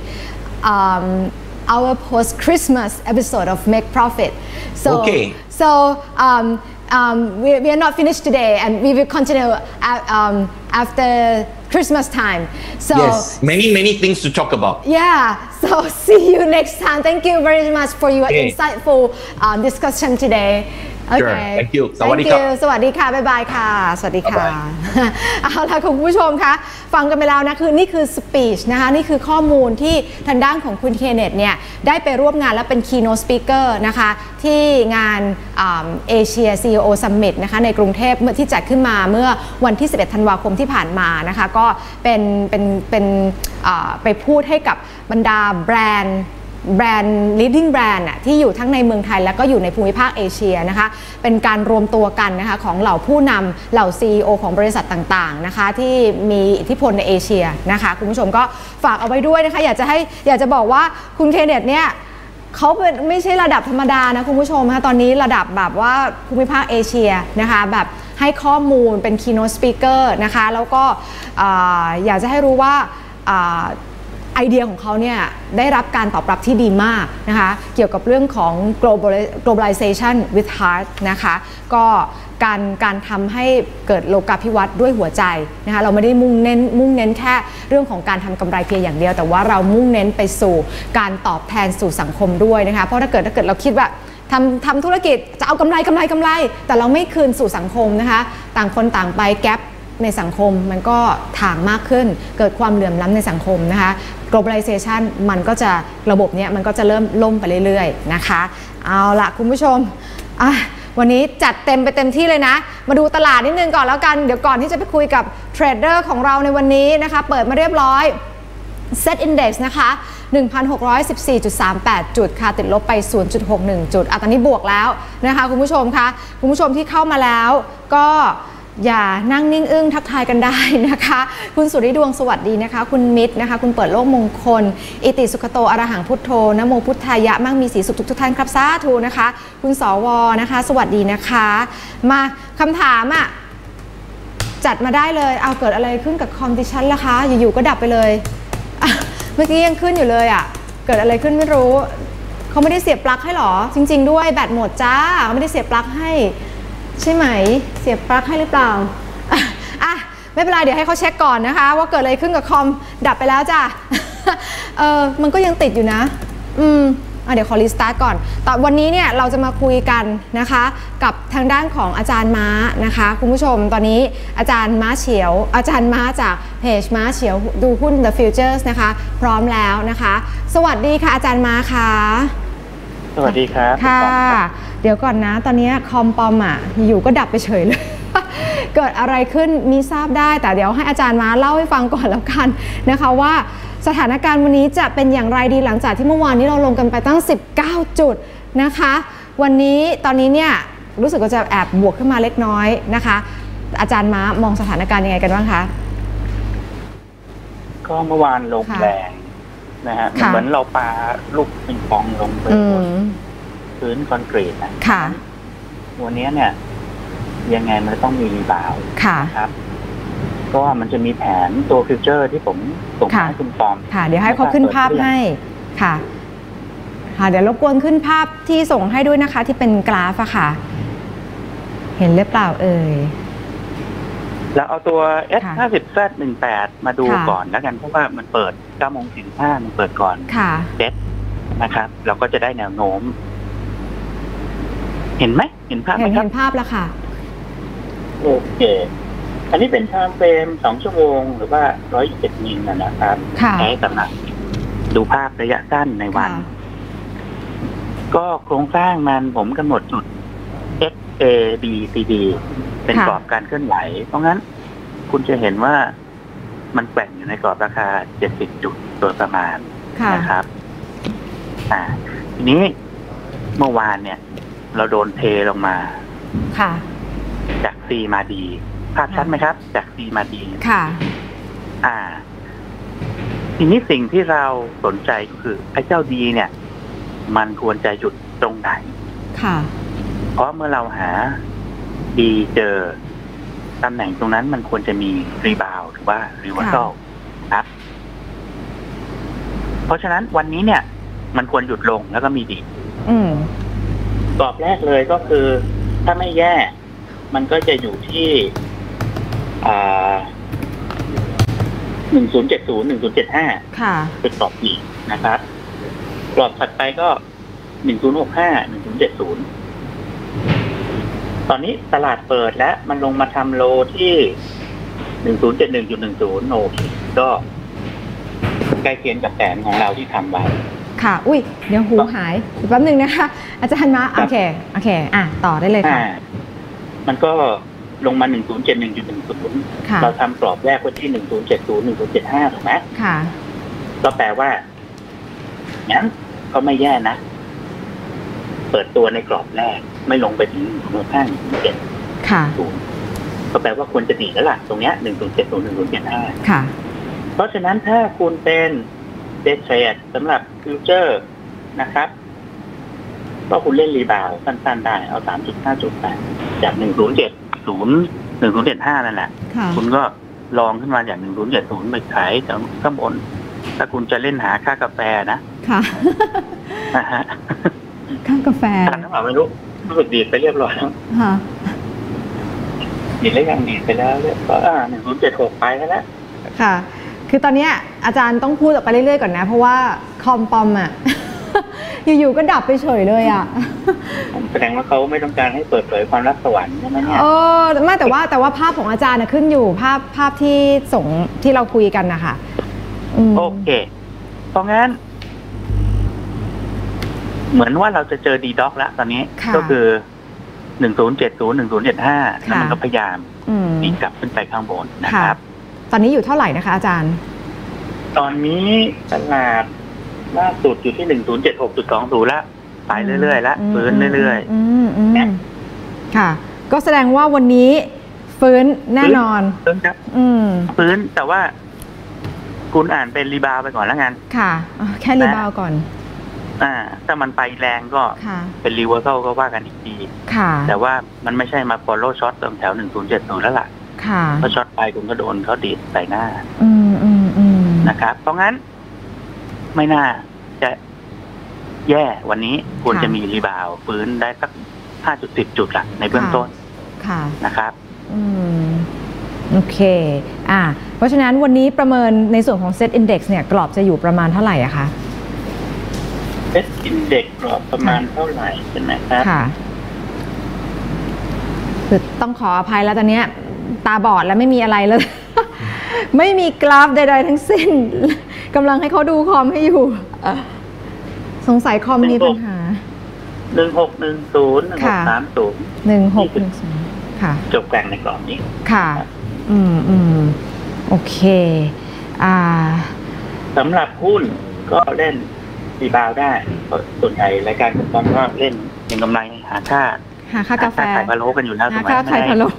S2: um, our post-Christmas episode of Make Profit so
S3: okay.
S2: so um, um, we, we are not finished today and we will continue at, um, after Christmas time. So
S3: yes, many many things to talk about.
S2: Yeah. So see you next time. Thank you very much for your
S3: okay.
S2: insightful um, discussion today. โอเค
S3: Sure. Thank you สวัสดีครับ
S2: Thank you สวัสดีค่ะบ๊ายบายค่ะสวัสดีค่ะเอาล่ะคุณผู้ชมคะฟังกันไปแล้วนะคือนี่คือสปีชนะคะนี่คือข้อมูลที่ทางด้านของคุณเคนเนตเนี่ยได้ไปร่วมงานและเป็น keynote speaker นะคะที่งานเอเชีย ซี อี โอ Summit นะคะในกรุงเทพเมื่อที่จัดขึ้นมาเมื่อวันที่สิบเอ็ดธันวาคมที่ผ่านมานะคะก็เป็นเป็นเป็นไปพูดให้กับบรรดาแบรนด์แบรนด์ leading brand น่ะที่อยู่ทั้งในเมืองไทยแล้วก็อยู่ในภูมิภาคเอเชียนะคะเป็นการรวมตัวกันนะคะของเหล่าผู้นำเหล่า ซี อี โอ ของบริษัทต่างๆนะคะที่มีอิทธิพลในเอเชียนะคะคุณผู้ชมก็ฝากเอาไว้ด้วยนะคะอยากจะให้อยากจะบอกว่าคุณเคนเนตเนี่ยเขาเป็นไม่ใช่ระดับธรรมดานะคุณผู้ชมนะคะตอนนี้ระดับแบบว่าภูมิภาคเอเชียนะคะแบบให้ข้อมูลเป็น keynote speaker นะคะแล้วก็อยากจะให้รู้ว่าไอเดียของเขาเนี่ยได้รับการตอบรับที่ดีมากนะคะเกี่ยวกับเรื่องของ globalization with heart นะคะก็การการทำให้เกิดโลกาภิวัตน์ด้วยหัวใจนะคะเราไม่ได้มุ่งเน้นมุ่งเน้นแค่เรื่องของการทำกำไรเพียงอย่างเดียวแต่ว่าเรามุ่งเน้นไปสู่การตอบแทนสู่สังคมด้วยนะคะเพราะถ้าเกิดถ้าเกิดเราคิดว่าทำทำธุรกิจจะเอากำไรกำไรกำไรแต่เราไม่คืนสู่สังคมนะคะต่างคนต่างไปแก๊ปในสังคมมันก็ถ่างมากขึ้นเกิดความเหลื่อมล้ำในสังคมนะคะ globalization มันก็จะระบบนี้มันก็จะเริ่มล่มไปเรื่อยๆนะคะเอาละคุณผู้ชมอ่ะวันนี้จัดเต็มไปเต็มที่เลยนะมาดูตลาดนิดนึงก่อนแล้วกันเดี๋ยวก่อนที่จะไปคุยกับเทรดเดอร์ของเราในวันนี้นะคะเปิดมาเรียบร้อย Set Index นะคะ หนึ่งพันหกร้อยสิบสี่จุดสามแปด จุดค่ะติดลบไป ศูนย์จุดหกหนึ่ง จุดอ่ะตอนนี้บวกแล้วนะคะคุณผู้ชมคะคุณผู้ชมที่เข้ามาแล้วก็อย่านั่งนิ่งอึ้งทักทายกันได้นะคะคุณสุริดวงสวัสดีนะคะคุณมิตรนะคะคุณเปิดโลกมงคลอิติสุขโตอรหังพุทโธนะโมพุทธายะมั่งมีสีสุขทุกทุกท่านครับสาธุนะคะคุณสวนะคะสวัสดีนะคะมาคำถามอ่ะจัดมาได้เลยเอาเกิดอะไรขึ้นกับคอมดิชันล่ะคะอยู่ๆก็ดับไปเลยเมื่อกี้ยังขึ้นอยู่เลยอ่ะเกิดอะไรขึ้นไม่รู้เขาไม่ได้เสียบปลั๊กให้หรอจริงๆด้วยแบตหมดจ้าเขาไม่ได้เสียบปลั๊กให้ใช่ไหมเสียบปลั๊กให้หรือเปล่าอ่ะไม่เป็นไรเดี๋ยวให้เขาเช็คก่อนนะคะว่าเกิดอะไรขึ้นกับคอมดับไปแล้วจ้ะเออมันก็ยังติดอยู่นะอืมอ่ะเดี๋ยวขอรีสตาร์ทก่อนแต่วันนี้เนี่ยเราจะมาคุยกันนะคะกับทางด้านของอาจารย์ม้านะคะคุณผู้ชมตอนนี้อาจารย์ม้าเฉียวอาจารย์ม้าจากเพจม้าเฉียวดูหุ้น The Futures นะคะพร้อมแล้วนะคะสวัสดีค่ะอาจารย์ม้าค่ะ
S4: สวัสดีครับ
S2: ค่ะเดี๋ยวก่อนนะตอนนี้คอมปอมอ่ะอยู่ก็ดับไปเฉยเลย เกิดอะไรขึ้นมีทราบได้แต่เดี๋ยวให้อาจารย์ม้าเล่าให้ฟังก่อนแล้วกันนะคะว่าสถานการณ์วันนี้จะเป็นอย่างไรดีหลังจากที่เมื่อวานนี้เราลงกันไปตั้งสิบเก้าจุดนะคะวันนี้ตอนนี้เนี่ยรู้สึกว่าจะแอบบวกขึ้นมาเล็กน้อยนะคะอาจารย์ม้ามองสถานการณ์ยังไงกันบ้างคะ
S4: ก็เมื่อวานลงแรงนะฮะเหมือนเราปาลูกปิงปองลงไปบนพื้นคอนกรีตนะ
S2: ค่ะ
S4: วันนี้เนี่ยยังไงมันต้องมีรีบาวด์ครับก็มันจะมีแผนตัวฟิวเจอร์ที่ผมส่งให้คุณฟอร์ม
S2: ค่ะเดี๋ยวให้เขาขึ้นภาพให้ค่ะค่ะเดี๋ยวรบกวนขึ้นภาพที่ส่งให้ด้วยนะคะที่เป็นกราฟอะค่ะเห็นหรือเปล่าเอ่ย
S4: แล้วเอาตัว เอส ห้าสิบ แซด หนึ่งแปด มาดูก่อนแล้วกันเพราะว่ามันเปิดเก้าโมงสี่สิบห้ามันเปิดก่อนเซ็ตนะครับเราก็จะได้แนวโน้มเห็นไหมเห็นภาพไหมครับ
S2: เห็นภาพแล้วค่ะ
S4: โอเคอันนี้เป็นไทม์เฟรมสองชั่วโมงหรือว่าหนึ่งร้อยยี่สิบเจ็ดมิลนะครับใช้สำหรับดูภาพระยะสั้นในวันก็โครงสร้างมันผมกำหนดจุด เอส เอ บี ซี ดี เป็นกรอบการเคลื่อนไหวเพราะงั้นคุณจะเห็นว่ามันแกว่งอยู่ในกรอบราคาเจ็ดสิบจุดโดยประมาณนะครับอ่าทีนี้เมื่อวานเนี่ยเราโดนเทลงมา
S2: ค่ะ
S4: จาก C มา D ภาพชัดไหมครับจาก C มา D
S2: ค่ะ
S4: อ่าทีนี้สิ่งที่เราสนใจก็คือไอ้เจ้า D เนี่ยมันควรจะหยุดตรงไหน
S2: ค่ะ
S4: เพราะเมื่อเราหา D เจอตำแหน่งตรงนั้นมันควรจะมีรีบาวด์หรือว่ารีเวอร์ซัลครับเพราะฉะนั้นวันนี้เนี่ยมันควรหยุดลงแล้วก็มีดีกรอบแรกเลยก็คือถ้าไม่แย่มันก็จะอยู่ที่อ่าหนึ่งศูนย์เจ็ดศูนย์หนึ่งศูนย์เจ็ดห้า
S2: ค่ะ
S4: เป็นกรอบอีกนะครับกรอบถัดไปก็หนึ่งศูนย์หกห้าหนึ่งศูนย์เจ็ดศูนย์ตอนนี้ตลาดเปิดแล้วมันลงมาทำโลที่หนึ่งศูนย์เจ็ดหนึ่งจุดหนึ่งศูนย์โอเคก็ใกล้เคียงกับแผนของเราที่ทำไว้
S2: ค่ะอุ้ยเดี๋ยวหูหายแป๊บนึงนะคะอาจารย์มาโอเคโอเคอ่ะต่อได้เลยค่ะ
S4: มันก็ลงมาหนึ่งศูนย์เจ็ดหนึ่งจุดหนึ่งศูนย์เราทำกรอบแรกไว้ที่หนึ่งศูนย์เจ็ดศูนย์หนึ่งศูนย์เจ็ดห้าถูกไหม
S2: ค่ะ
S4: ก็แปลว่างั้นก็ไม่แย่นะเปิดตัวในกรอบแรกไม่ลงไปถึงหนึ่งห้าหนึ่งเจ็ด
S2: ค่ะ
S4: ก็แปลว่าควรจะดีแล้วล่ะตรงเนี้ยหนึ่งศูนย์เจ็ดศูนย์หนึ่งศูนย์เจ็ดห้า
S2: ค่ะ
S4: เพราะฉะนั้นถ้าคุณเป็นเดทเทรดสำหรับฟิวเจอร์นะครับก็คุณเล่นรีบาวสั้นๆได้เอา สามจุดห้าจุดแปด จากหนึ่งศูนย์เจ็ดศูนย์ หนึ่งศูนย์เจ็ดห้านั่นแหละคุณก็ลองขึ้นมาจากหนึ่งศูนย์เจ็ดศูนย์ไปขายจากข้างบนถ้าคุณจะเล่นหาค่ากาแฟนะ
S2: ค่ะ
S4: นะฮะ
S2: ค่ากาแฟ
S4: ทานน้ำหอมไม่รู้รู้สึกดีไปเรียบร้อยแล้ว
S2: ค่ะ
S4: ดีแล้วยังดีไปแล้วเรียบร้อยอ่าหนึ่งศูนย์เจ็ดหกไปแล้ว
S2: ค่ะคือตอนนี้อาจารย์ต้องพูดออกไปเรื่อยๆก่อนนะเพราะว่าคอมปอมอ่ะอยู่ๆก็ดับไปเฉยเลยอ่ะ
S4: แสดงว่าเขาไม่ต้องการให้เปิดเผยความลับสวรรค์ใช่ไหมเนี่ย
S2: เออไม่แต่ว่าแต่ว่าภาพของอาจารย์น่ะขึ้นอยู่ภาพภาพที่ส่งที่เราคุยกันนะคะ
S4: โอเคเพราะงั้นเหมือนว่าเราจะเจอดีด็อกแล้วตอนนี้ก็คือหนึ่งศูนย์เจ็ดศูนย์หนึ่งศูนย์เจ็ดห้าแล้วมันก็พยายามตีกลับขึ้นไปข้างบนนะครับ
S2: ตอนนี้อยู่เท่าไหร่นะคะอาจารย์
S4: ตอนนี้ตลาดล่าสุดอยู่ที่หนึ่งศูนย์เจ็ดหกจุดสองศูนย์แล้วไปเรื่อยๆแล้วฟื้นเรื่อย
S2: ๆค่ะก็แสดงว่าวันนี้ฟื้นแน่นอน
S4: ฟื้นครับฟื้นแต่ว่าคุณอ่านเป็นรีบาวไปก่อนแล้วกัน
S2: ค่ะแค่รีบาวก่อน
S4: อ่าถ้ามันไปแรงก็เป็นรีเวอร์ซัลก็ว่ากันอีกทีแต่ว่ามันไม่ใช่มาฟอลโล่ช็อตตรงแถวหนึ่งศูนย์เจ็ดศูนย์แล้วล่ะเพราะช็อตไปคุณก็โดนเขาดีดใส่หน้านะครับเพราะงั้นไม่น่าจะแย่วันนี้ควรจะมีรีบาวฟื้นได้สัก ห้าจุดสิบ จุดละในเบื้องต้นนะครับ
S2: อืมโอเคอ่าเพราะฉะนั้นวันนี้ประเมินในส่วนของ Set Index เนี่ยกรอบจะอยู่ประมาณเท่าไหร่อะคะ
S4: Set Index กรอบประมาณเท่าไหร่ใช่ไหมครับ
S2: ค่ะคือต้องขออภัยแล้วตอนนี้ตาบอดแล้วไม่มีอะไรเลย ไม่มีกราฟใดๆทั้งสิ้นกำลังให้เขาดูคอมให้อยู่สงสัยคอมมีปัญหา
S4: หนึ่งหกหนึ่งศูนย์หนึ่งหกสามศูนย์
S2: หนึ่งหกหนึ่งศูนย์ค่ะ
S4: จบแกงในกรอบนี้
S2: ค่ะอืมอืมโอเคอ่า
S4: สำหรับหุ้นก็เล่นรีบาวได้ส่วนใหญ่รายการผมก็เล่นเป็นกำไรหาค่า
S2: หาค่ากาแฟ
S4: ขายพะโล้กันอยู่แล้วถูกไหม
S2: ค่าขายพะโล้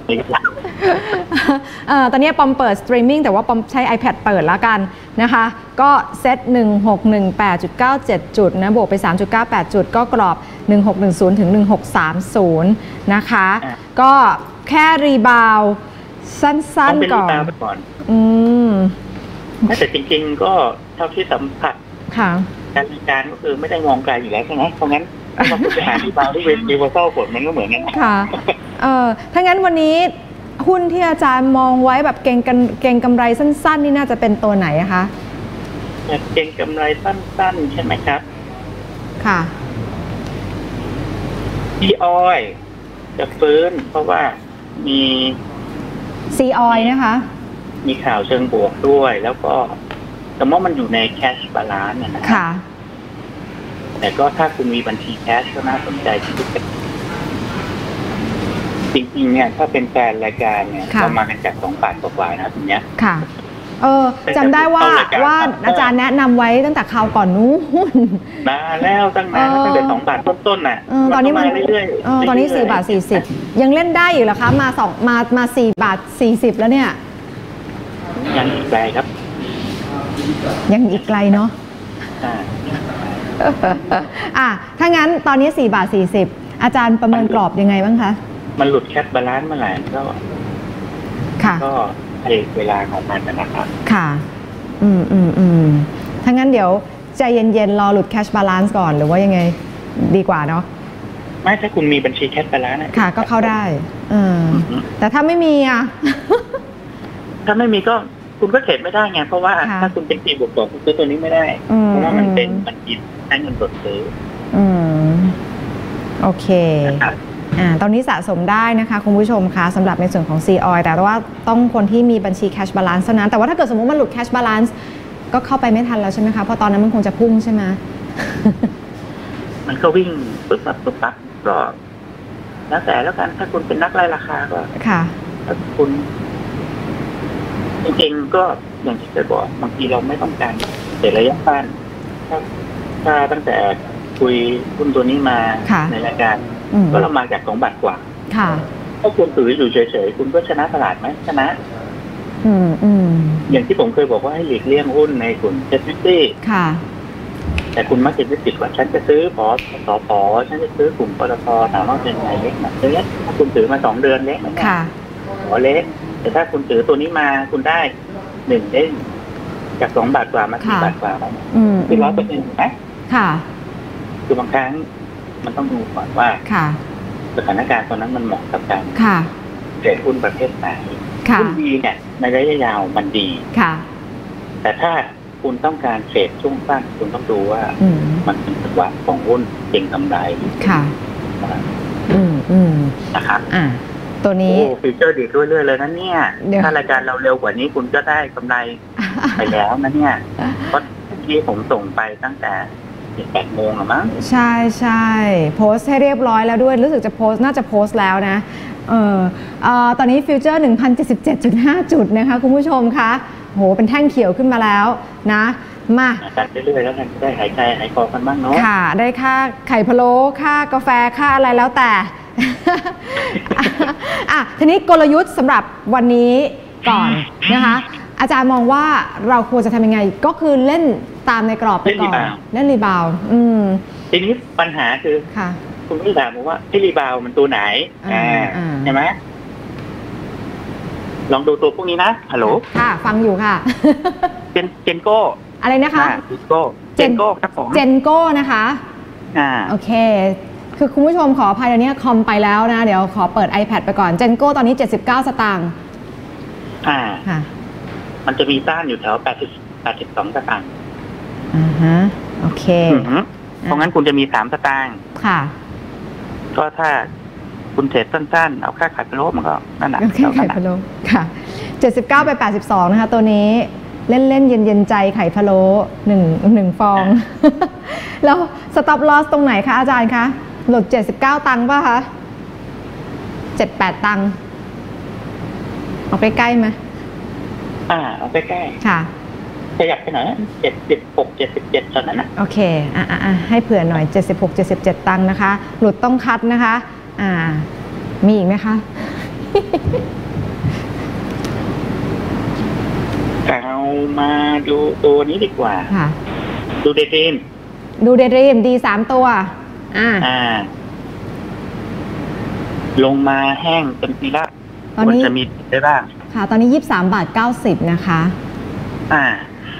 S2: ตอนนี้ปอมเปิดสตรีมมิ่งแต่ว่าปอมใช้ iPad เปิดแล้วกันนะคะก็เซตหนึ่งหกหนึ่งแปดจุดเก้าเจ็ด จุดนะบวกไป สามจุดเก้าแปด จุดก็กรอบหนึ่งหกหนึ่งศูนย์ถึงหนึ่งหกสามศูนย์นะคะก็แค่รีบาวสั้นๆก่อนอืม
S4: แต่จริงๆก็เท่าที่สัมผัสการบริการก็คือไม่ได้มองไกลอยู่แล้วใช่ไหมเพราะงั้นถ้าคุณจะหาที่บาวที่เป็นรีเวอร์ซัลผลมันก็เหมือนกัน
S2: ค่ะเออถ้างั้นวันนี้หุ้นที่อาจารย์มองไว้แบบเก่งกันเก่งกำไรสั้นๆนี่น่าจะเป็นตัวไหนคะ
S4: เก่งกำไรสั้นๆใช่ไหมครับ
S2: ค่ะ
S4: ซีออยจะฟื้นเพราะว่ามี
S2: ซีออยนะคะ
S4: มีข่าวเชิงบวกด้วยแล้วก็แต่ว่ามันอยู่ในแคชบาลานซ์นะ
S2: ค่ะ
S4: แต่ก็ถ้าคุณมีบัญชีแคชก็น่าสนใจที่จะจริงๆเนี่ยถ้าเป็นแฟนรายการเนี่ยเรามากันจากสองบาทกว่าๆนะตรงเนี้ย
S2: ค่ะเออจำได้ว่าว่าอาจารย์แนะนำไว้ตั้งแต่คราวก่อนนู้น
S4: นานแล้วตั้งนานตั้งแต่สองบาทต้นๆน่ะ
S2: ตอนนี้มันเรื่อยๆตอนนี้สี่บาทสี่สิบยังเล่นได้อยู่เหรอคะมาสองมามาสี่บาทสี่สิบแล้วเนี่ย
S4: ยังอีกไกลครับ
S2: ยังอีกไกลเนาะอ่ะถ้างั้นตอนนี้สี่บาทสี่สิบอาจารย์ประเมินกรอบยังไงบ้างคะ
S4: มันหลุดแคชบาลานซ์เมื่อไหร่ก็
S2: ค่ะ
S4: ก็ให้เวลาของมันนะครับ
S2: ค่ะอืมอืมอืมถ้างั้นเดี๋ยวใจเย็นๆรอหลุดแคชบาลานซ์ก่อนหรือว่ายังไงดีกว่าเนาะ
S4: ไม่ถ้าคุณมีบัญชีแคชบาลานซ์
S2: ค่ะก็เข้าได้เออแต่ถ้าไม่มีอ่ะ
S4: ถ้าไม่มีก็คุณก็เทรดไม่ได้ไงเพราะว่าถ้าคุณเป็นตีบวกต่อคุณซื้อตัวนี้ไม่ได้เพราะว่ามันเป็นมันกินใช้เงินสดซื้อ
S2: อืมโอเคอ่าตอนนี้สะสมได้นะคะคุณผู้ชมคะสำหรับในส่วนของ Sea Oil แต่ว่าต้องคนที่มีบัญชี Cash Balance เท่านั้นแต่ว่าถ้าเกิดสมมติมันหลุด Cash Balance ก็เข้าไปไม่ทันแล้วใช่ไหมคะเพราะตอนนั้นมันคงจะพุ่งใช่ไหม
S4: มันก็วิ่งปึ๊บปั๊บปึ๊บปั๊บรอแล้วแต่แล้วกันถ้าคุณเป็นนักไล่ราคาก็
S2: ค่ะ
S4: ถ้าคุณจริงๆก็อย่างที่เคยบอกบางทีเราไม่ต้องการแต่ระยะสั้นถ้าถ้าตั้งแต่คุยหุ้นตัวนี้มาในรายการก็เรามาจากสองบาทกว่า
S2: ค่ะ
S4: ถ้าคุณถืออยู่เฉยๆคุณก็ชนะตลาดไหมชนะ
S2: อืมอืม
S4: อย่างที่ผมเคยบอกว่าให้หลีกเลี่ยงหุ้นในกลุ่มเซ็ตฟิฟตี้
S2: ค่ะ
S4: แต่คุณมักจะยึดติดว่าฉันจะซื้อพอสอพอฉันจะซื้อกลุ่มปตทถามว่าเป็นไงเล็กหนักเล็กถ้าคุณถือมาสองเดือนเล็กเหมือนกันหัวเล็กแต่ถ้าคุณถือตัวนี้มาคุณได้หนึ่งเด้งจากสองบาทกว่ามาสี่บาทกว่าที่ร้อยเปอร์เซ็นต์นะ
S2: ค่ะ
S4: คือบางครั้งมันต้องดูก่อนว่าสถานการณ์ตอนนั้นมันเหมาะกับการเทรดหุ้นประเภทไหนหุ้นดีเนี่ยในระยะยาวมันดีแต่ถ้าคุณต้องการเทรดช่วงสั้นคุณต้องดูว่ามันเป็นจังหวะของหุ้นเก็งกำไร
S2: ค่ะอืมอืม
S4: นะครับ
S2: อ่าตัวนี้
S4: โอ้ฟีเจอร์ดีเรื่อยๆเลยนะเนี่ยถ้ารายการเราเร็วกว่านี้คุณก็ได้กำไรไปแล้วนะเนี่ยเพราะที่ผมส่งไปตั้งแต่แปดโมงหรือมั้ง
S2: ใช่ใช่โพสให้เรียบร้อยแล้วด้วยรู้สึกจะโพสน่าจะโพสแล้วนะเออเอ่อตอนนี้ฟิวเจอร์ หนึ่งพันเจ็ดสิบเจ็ดจุดห้า จุดนะคะคุณผู้ชมคะโหเป็นแท่งเขียวขึ้นมาแล้วนะมา
S4: จัดเรื่อยๆแล้วกันได้หายใจหายคอกันบ้างเนาะ
S2: ค่ะได้ค่าไข่พะโล้ค่ากาแฟค่าอะไรแล้วแต่อ่ะทีนี้กลยุทธ์สำหรับวันนี้ก่อนนะคะอาจารย์มองว่าเราควรจะทำยังไงก็คือเล่นตามในกรอบไปก่อนเล่นรีบาวอืม
S4: ทีนี้ปัญหาคือ
S2: ค่ะ
S4: คุณผู้ถามว่าที่รีบาวมันตัวไหนอ่าใช่ไหมลองดูตัวพวกนี้นะฮัลโหล
S2: ค่ะฟังอยู่ค่ะ
S4: เจนเจนโก้
S2: อะไรนะคะ
S4: เจนโก้เจนโก้ครับผม
S2: เจนโก้นะคะ
S4: อ่า
S2: โอเคคือคุณผู้ชมขออภัยเดี๋ยวนี้คอมไปแล้วนะเดี๋ยวขอเปิด iPad ไปก่อนเจนโก้ตอนนี้เจ็ดสิบเก้าสตางค์
S4: อ่า
S2: ค่ะ
S4: มันจะมีต้านอยู่แถวแปดสิบ แปดสิบสองสตางค์
S2: อ่าฮะโอเค
S4: เพราะงั้นคุณจะมีสามสตางค์
S2: ค่ะ
S4: ก็ถ้าคุณเทรดสั้นๆเอาค่าไข่พะโล้มันก็นั่นแหละ
S2: ค่าไข่พะโล้ค่ะเจ็ดสิบเก้าไปแปดสิบสองนะคะตัวนี้เล่นเล่นเย็นเย็นใจไข่พะโล้หนึ่งหนึ่งฟองแล้วสต็อปลอสตรงไหนคะอาจารย์คะหลุดเจ็ดสิบเก้าตังค์ป่ะคะเจ็ดแปดตังค์เอาไปใกล้ไหม
S4: อ่าเอาไปใกล้
S2: ค่ะ
S4: ขยับไปหน่อยเจ็ดสิบหกเจ็ดสิบเจ็ดตอนนั้นนะ
S2: โอเคอ่าอ่าให้เผื่อหน่อยเจ็ดสิบหกเจ็ดสิบเจ็ดตังค์นะคะหลุดต้องคัดนะคะอ่ามีอีกไหมคะ
S4: เอามาดูตัวนี้ดีกว่า
S2: ค่ะ
S4: ดูเดดรีม
S2: ดูเดดรีมดีสามตัวอ่า
S4: อ่าลงมาแห้งเป็นปีละ
S2: ตอนนี้
S4: จะมีได้บ้าง
S2: ค่ะตอนนี้ยี่สิบสามบาทเก้าสิบนะคะ
S4: อ่า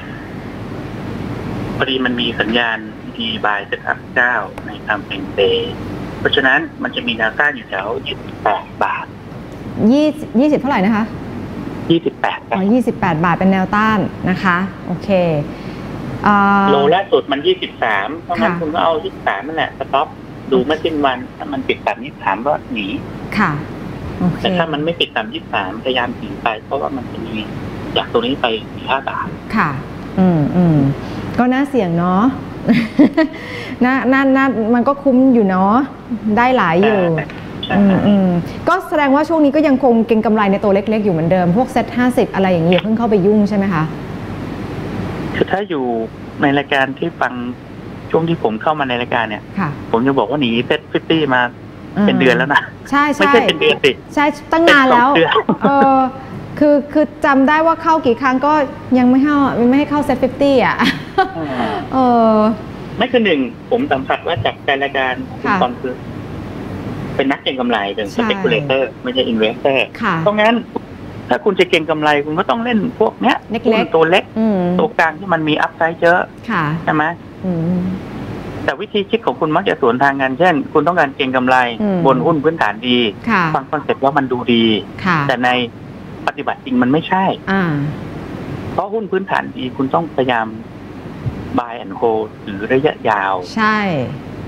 S4: พอดีมันมีสัญญาณดีบายจากอัพเก้าในทำเป็นเดย์เพราะฉะนั้นมันจะมีแนวต้านอยู่แถวยี่สิบแปดบาท
S2: ยี่ยี่สิบเท่าไหร่นะคะ
S4: ยี่สิบแปด
S2: อ๋อยี่สิบแปดบาทเป็นแนวต้านนะคะโอเค
S4: โลล่าสุดมันยี่สิบสามเพราะงั้นคุณก็เอายี่สิบสามนั่นแหละสต็อปดูเมื่อสิ้นวันถ้ามันปิดต่ำยี่สิบสามก็หนี
S2: ค่ะ
S4: แต่ถ้ามันไม่ปิดต่ำยี่สิบสามพยายามหนีไปเพราะว่ามันจะมีจากตรงนี้ไปห้าบาท
S2: ค่ะอืมอืมก็น่าเสี่ยงเนาะน่าน่าน่ามันก็คุ้มอยู่เนาะได้หลายอยู่อืมอืมก็แสดงว่าช่วงนี้ก็ยังคงเก็งกำไรในตัวเล็กๆอยู่เหมือนเดิมพวกเซ็ตห้าสิบอะไรอย่างเงี้ยเพิ่งเข้าไปยุ่งใช่ไหมคะ
S4: คือถ้าอยู่ในรายการที่ฟังช่วงที่ผมเข้ามาในรายการเนี่ยผมจะบอกว่าหนีเซ็ตฟิฟตี้มาเป็นเดือนแล้วนะ
S2: ใช่ใช่
S4: ไม่ใช่เป็นเดือนสิ
S2: ใช่ตั้งนานแล้วเออคือคือจำได้ว่าเข้ากี่ครั้งก็ยังไม่เข้าไม่ให้เข้าเซ็ตฟิฟตี้อ่ะเออ
S4: ไม่คือหนึ่งผมสัมผัสว่าจากการรายการคุณตอนคือเป็นนักเก็งกำไรเป็น speculator ไม่ใช่ investor เพราะงั้นถ้าคุณจะเก็งกำไรคุณก็ต้องเล่นพวกเนี้ยตัวเล็กตัวกลางที่มันมีอัพไซด์เยอะใช่ไหมแต่วิธีคิดของคุณมักจะสวนทางกันเช่นคุณต้องการเก็งกำไรบนหุ้นพื้นฐานดีฟังคอนเซ็ปต์ว่ามันดูดีแต่ในปฏิบัติจริงมันไม่ใช่เพราะหุ้นพื้นฐานดีคุณต้องพยายาม buy and hold หรือระยะยาว
S2: ใช่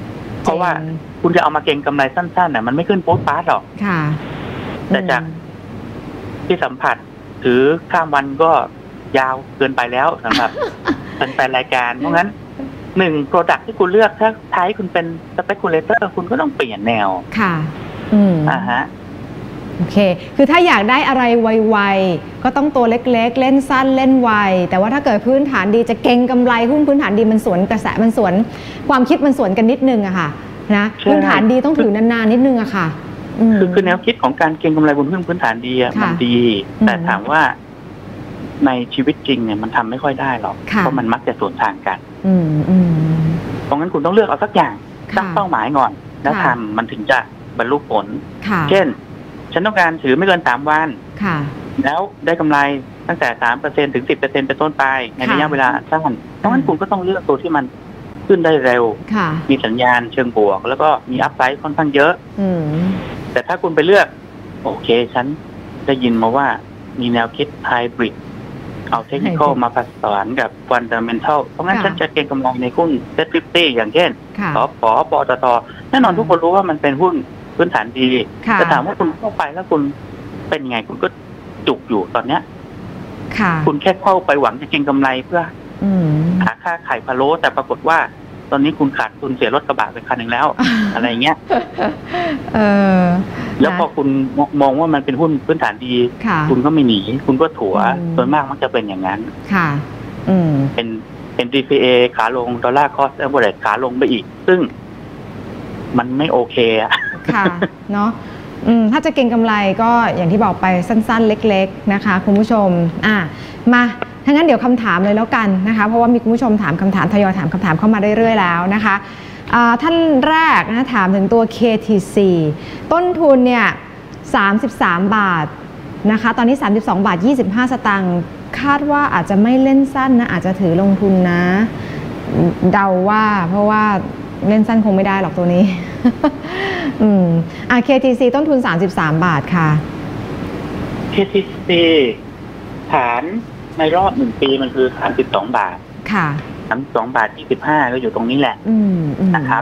S4: เพราะว่าคุณจะเอามาเก็งกำไรสั้นๆน่ะมันไม่ขึ้นโป๊ดป๊าดหรอก
S2: ค่ะ
S4: แต่จากที่สัมผัสถือข้ามวันก็ยาวเกินไปแล้วสำหรับเป็นแฟนรายการเพราะงั้นหนึ่งโปรดักที่คุณเลือกถ้าท้ายคุณเป็นสเปกุเลเตอร์คุณก็ต้องเปลี่ยนแนว
S2: ค่ะอืม
S4: อ่าฮะ
S2: โอเคคือถ้าอยากได้อะไรไวๆก็ต้องตัวเล็กๆเล่นสั้นเล่นไวแต่ว่าถ้าเกิดพื้นฐานดีจะเก็งกำไรหุ้นพื้นฐานดีมันสวนกระแสมันสวนความคิดมันสวนกันนิดนึงอะค่ะนะพื้นฐานดีต้องถือนานๆนิดนึงอะค่ะ
S4: คือคือแนวคิดของการเก็งกำไรบนหุ้นพื้นฐานดีอะมันดีแต่ถามว่าในชีวิตจริงเนี่ยมันทำไม่ค่อยได้หรอกเพราะมันมักจะสวนทางกันเพราะงั้นคุณต้องเลือกเอาสักอย่างตั้งเป้าหมายก่อนแล้วทำมันถึงจะบรรลุผลเช่นฉันต้องการถือไม่เกินสามวันแล้วได้กำไรตั้งแต่สามเปอร์เซ็นถึงสิบเปอร์เซ็นเป็นต้นไปในระยะเวลาสั้นเพราะงั้นคุณก็ต้องเลือกตัวที่มันขึ้นได้เร็วมีสัญญาณเชิงบวกแล้วก็มีอัพไซด์ค่อนข้างเยอะแต่ถ้าคุณไปเลือกโอเคฉันได้ยินมาว่ามีแนวคิดไฮบริดเอาเทคนิคมาผสานกับฟันดัมเมนทัลเพราะงั้นฉันจะเก็งกำไรในหุ้นเซ็ตฟิฟตี้อย่างเช่นสปปตทแน่นอนทุกคนรู้ว่ามันเป็นหุ้นพื้นฐานดีแต่ถามว่าคุณเข้าไปแล้วคุณเป็นไงคุณก็จุกอยู่ตอนเนี้ยคุณแค่เข้าไปหวังจะเก็งกำไรเพื่อหาค่าไข่พะโล้แต่ปรากฏว่าตอนนี้คุณขาดทุนเสียรถกระบะไปคันหนึ่งแล้ว อะไรเงี้ย
S2: เออ
S4: แล้วพอคุณมองว่ามันเป็นหุ้นพื้นฐานดีคุณก็ไม่หนีคุณก็ถัวส่วนมากมันจะเป็นอย่างนั้น
S2: ค่ะอืม
S4: เป็นเป็น ดี พี เอ ขาลงดอลลาร์คอสแอเวอเรจขาลงไปอีกซึ่งมันไม่โอเคอะ
S2: ค่ะเนาะอืมถ้าจะเก็งกำไรก็อย่างที่บอกไปสั้นๆเล็กๆนะคะคุณผู้ชมอ่ะมาถ้างั้นเดี๋ยวคำถามเลยแล้วกันนะคะเพราะว่ามีคุณผู้ชมถามคำถามทยอยถามคำถามเข้ามาเรื่อยๆแล้วนะคะท่านแรกนะถามถึงตัว เค ที ซี ต้นทุนเนี่ยสามสิบสามบาทนะคะตอนนี้สามสิบสองบาทยี่สิบห้าสตางค์คาดว่าอาจจะไม่เล่นสั้นนะอาจจะถือลงทุนนะเดาว่าเพราะว่าเล่นสั้นคงไม่ได้หรอกตัวนี้อืมอ่ะ เค ที ซี ต้นทุนสามสิบสามบาทค่ะ
S4: เค ที ซี ฐานในรอบหนึ่งปีมันคือสามสิบสองบาท
S2: ค่ะ
S4: สามสิบสองบาทยี่สิบห้าก็อยู่ตรงนี้แหละนะครับ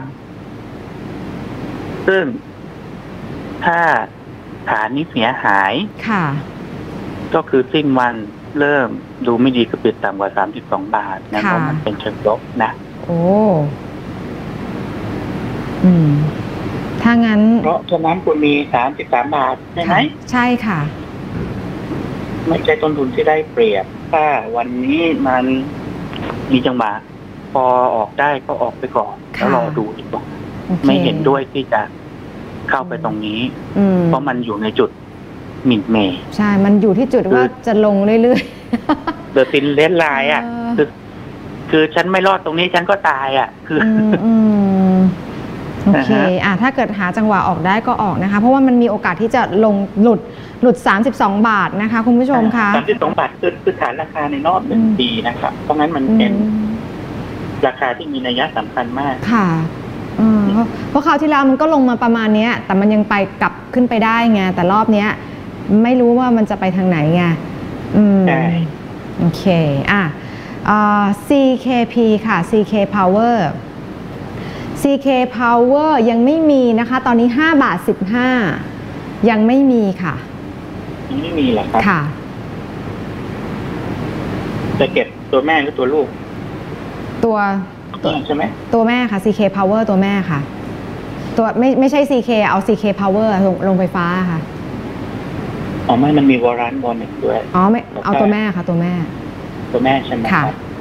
S4: ซึ่งถ้าฐานนี้เสียหาย
S2: ค่ะ
S4: ก็คือสิ้นวันเริ่มดูไม่ดีก็ปิดต่ำกว่าสามสิบสองบาทนะเพราะมันเป็นเชิงลบนะ
S2: โอ้อืมถ้างั้น
S4: เพราะฉะนั้นคุณมีสามสิบสามบาทใช่ไหม
S2: ใช่ค่ะ
S4: ไม่ใช่ต้นทุนที่ได้เปรียบถ้าวันนี้มันมีจังหวะพอออกได้ก็ออกไปก่อนแล้วรอดูดีกว่าไม่เห็นด้วยที่จะเข้าไปตรงนี้เพราะมันอยู่ในจุดหมิ่นเมย์
S2: ใช่มันอยู่ที่จุดว่าจะลงเรื่อย
S4: ๆเดอะซินเลนไลน์อ่ะคือคือฉันไม่รอดตรงนี้ฉันก็ตายอ่ะคือ
S2: โอเคอ่ะถ้าเกิดหาจังหวะออกได้ก็ออกนะคะเพราะว่ามันมีโอกาสที่จะลงหลุดหลุดสามสิบสองบาทนะคะคุณผู้ชมคะ
S4: สามสิบสองบาทคือคือฐานราคาในรอบหนึ่งปีนะครับเพราะงั้นมันเป็นราคาที่มีนัยสำคัญมาก
S2: ค่ะเพราะคราวที่แล้วมันก็ลงมาประมาณนี้แต่มันยังไปกลับขึ้นไปได้ไงแต่รอบนี้ไม่รู้ว่ามันจะไปทางไหนไง
S4: ใช่
S2: โอเคอ่ะ ซี เค พี ค่ะ ซี เค Power ซี เค Power ยังไม่มีนะคะตอนนี้ห้าบาทสิบห้ายังไม่มีค่ะ
S4: ยังไม่มีเหรอครับ
S2: ค่ะ
S4: จะเก็บตัวแม่หรือตัวลูก
S2: ตัว
S4: ใช่ไหม
S2: ตัวแม่ค่ะ ซี เค Power ตัวแม่ค่ะตัวไม่ไม่ใช่ ซี เค เอา ซี เค Power ลงลงไฟฟ้าค่ะ
S4: อ๋อไม่มันมีวอรันบอลอีกด้วย
S2: อ๋อไม่เอาตัวแม่ค่ะตัวแม่
S4: ตัวแม่ใช่ไหม
S2: ค่ะ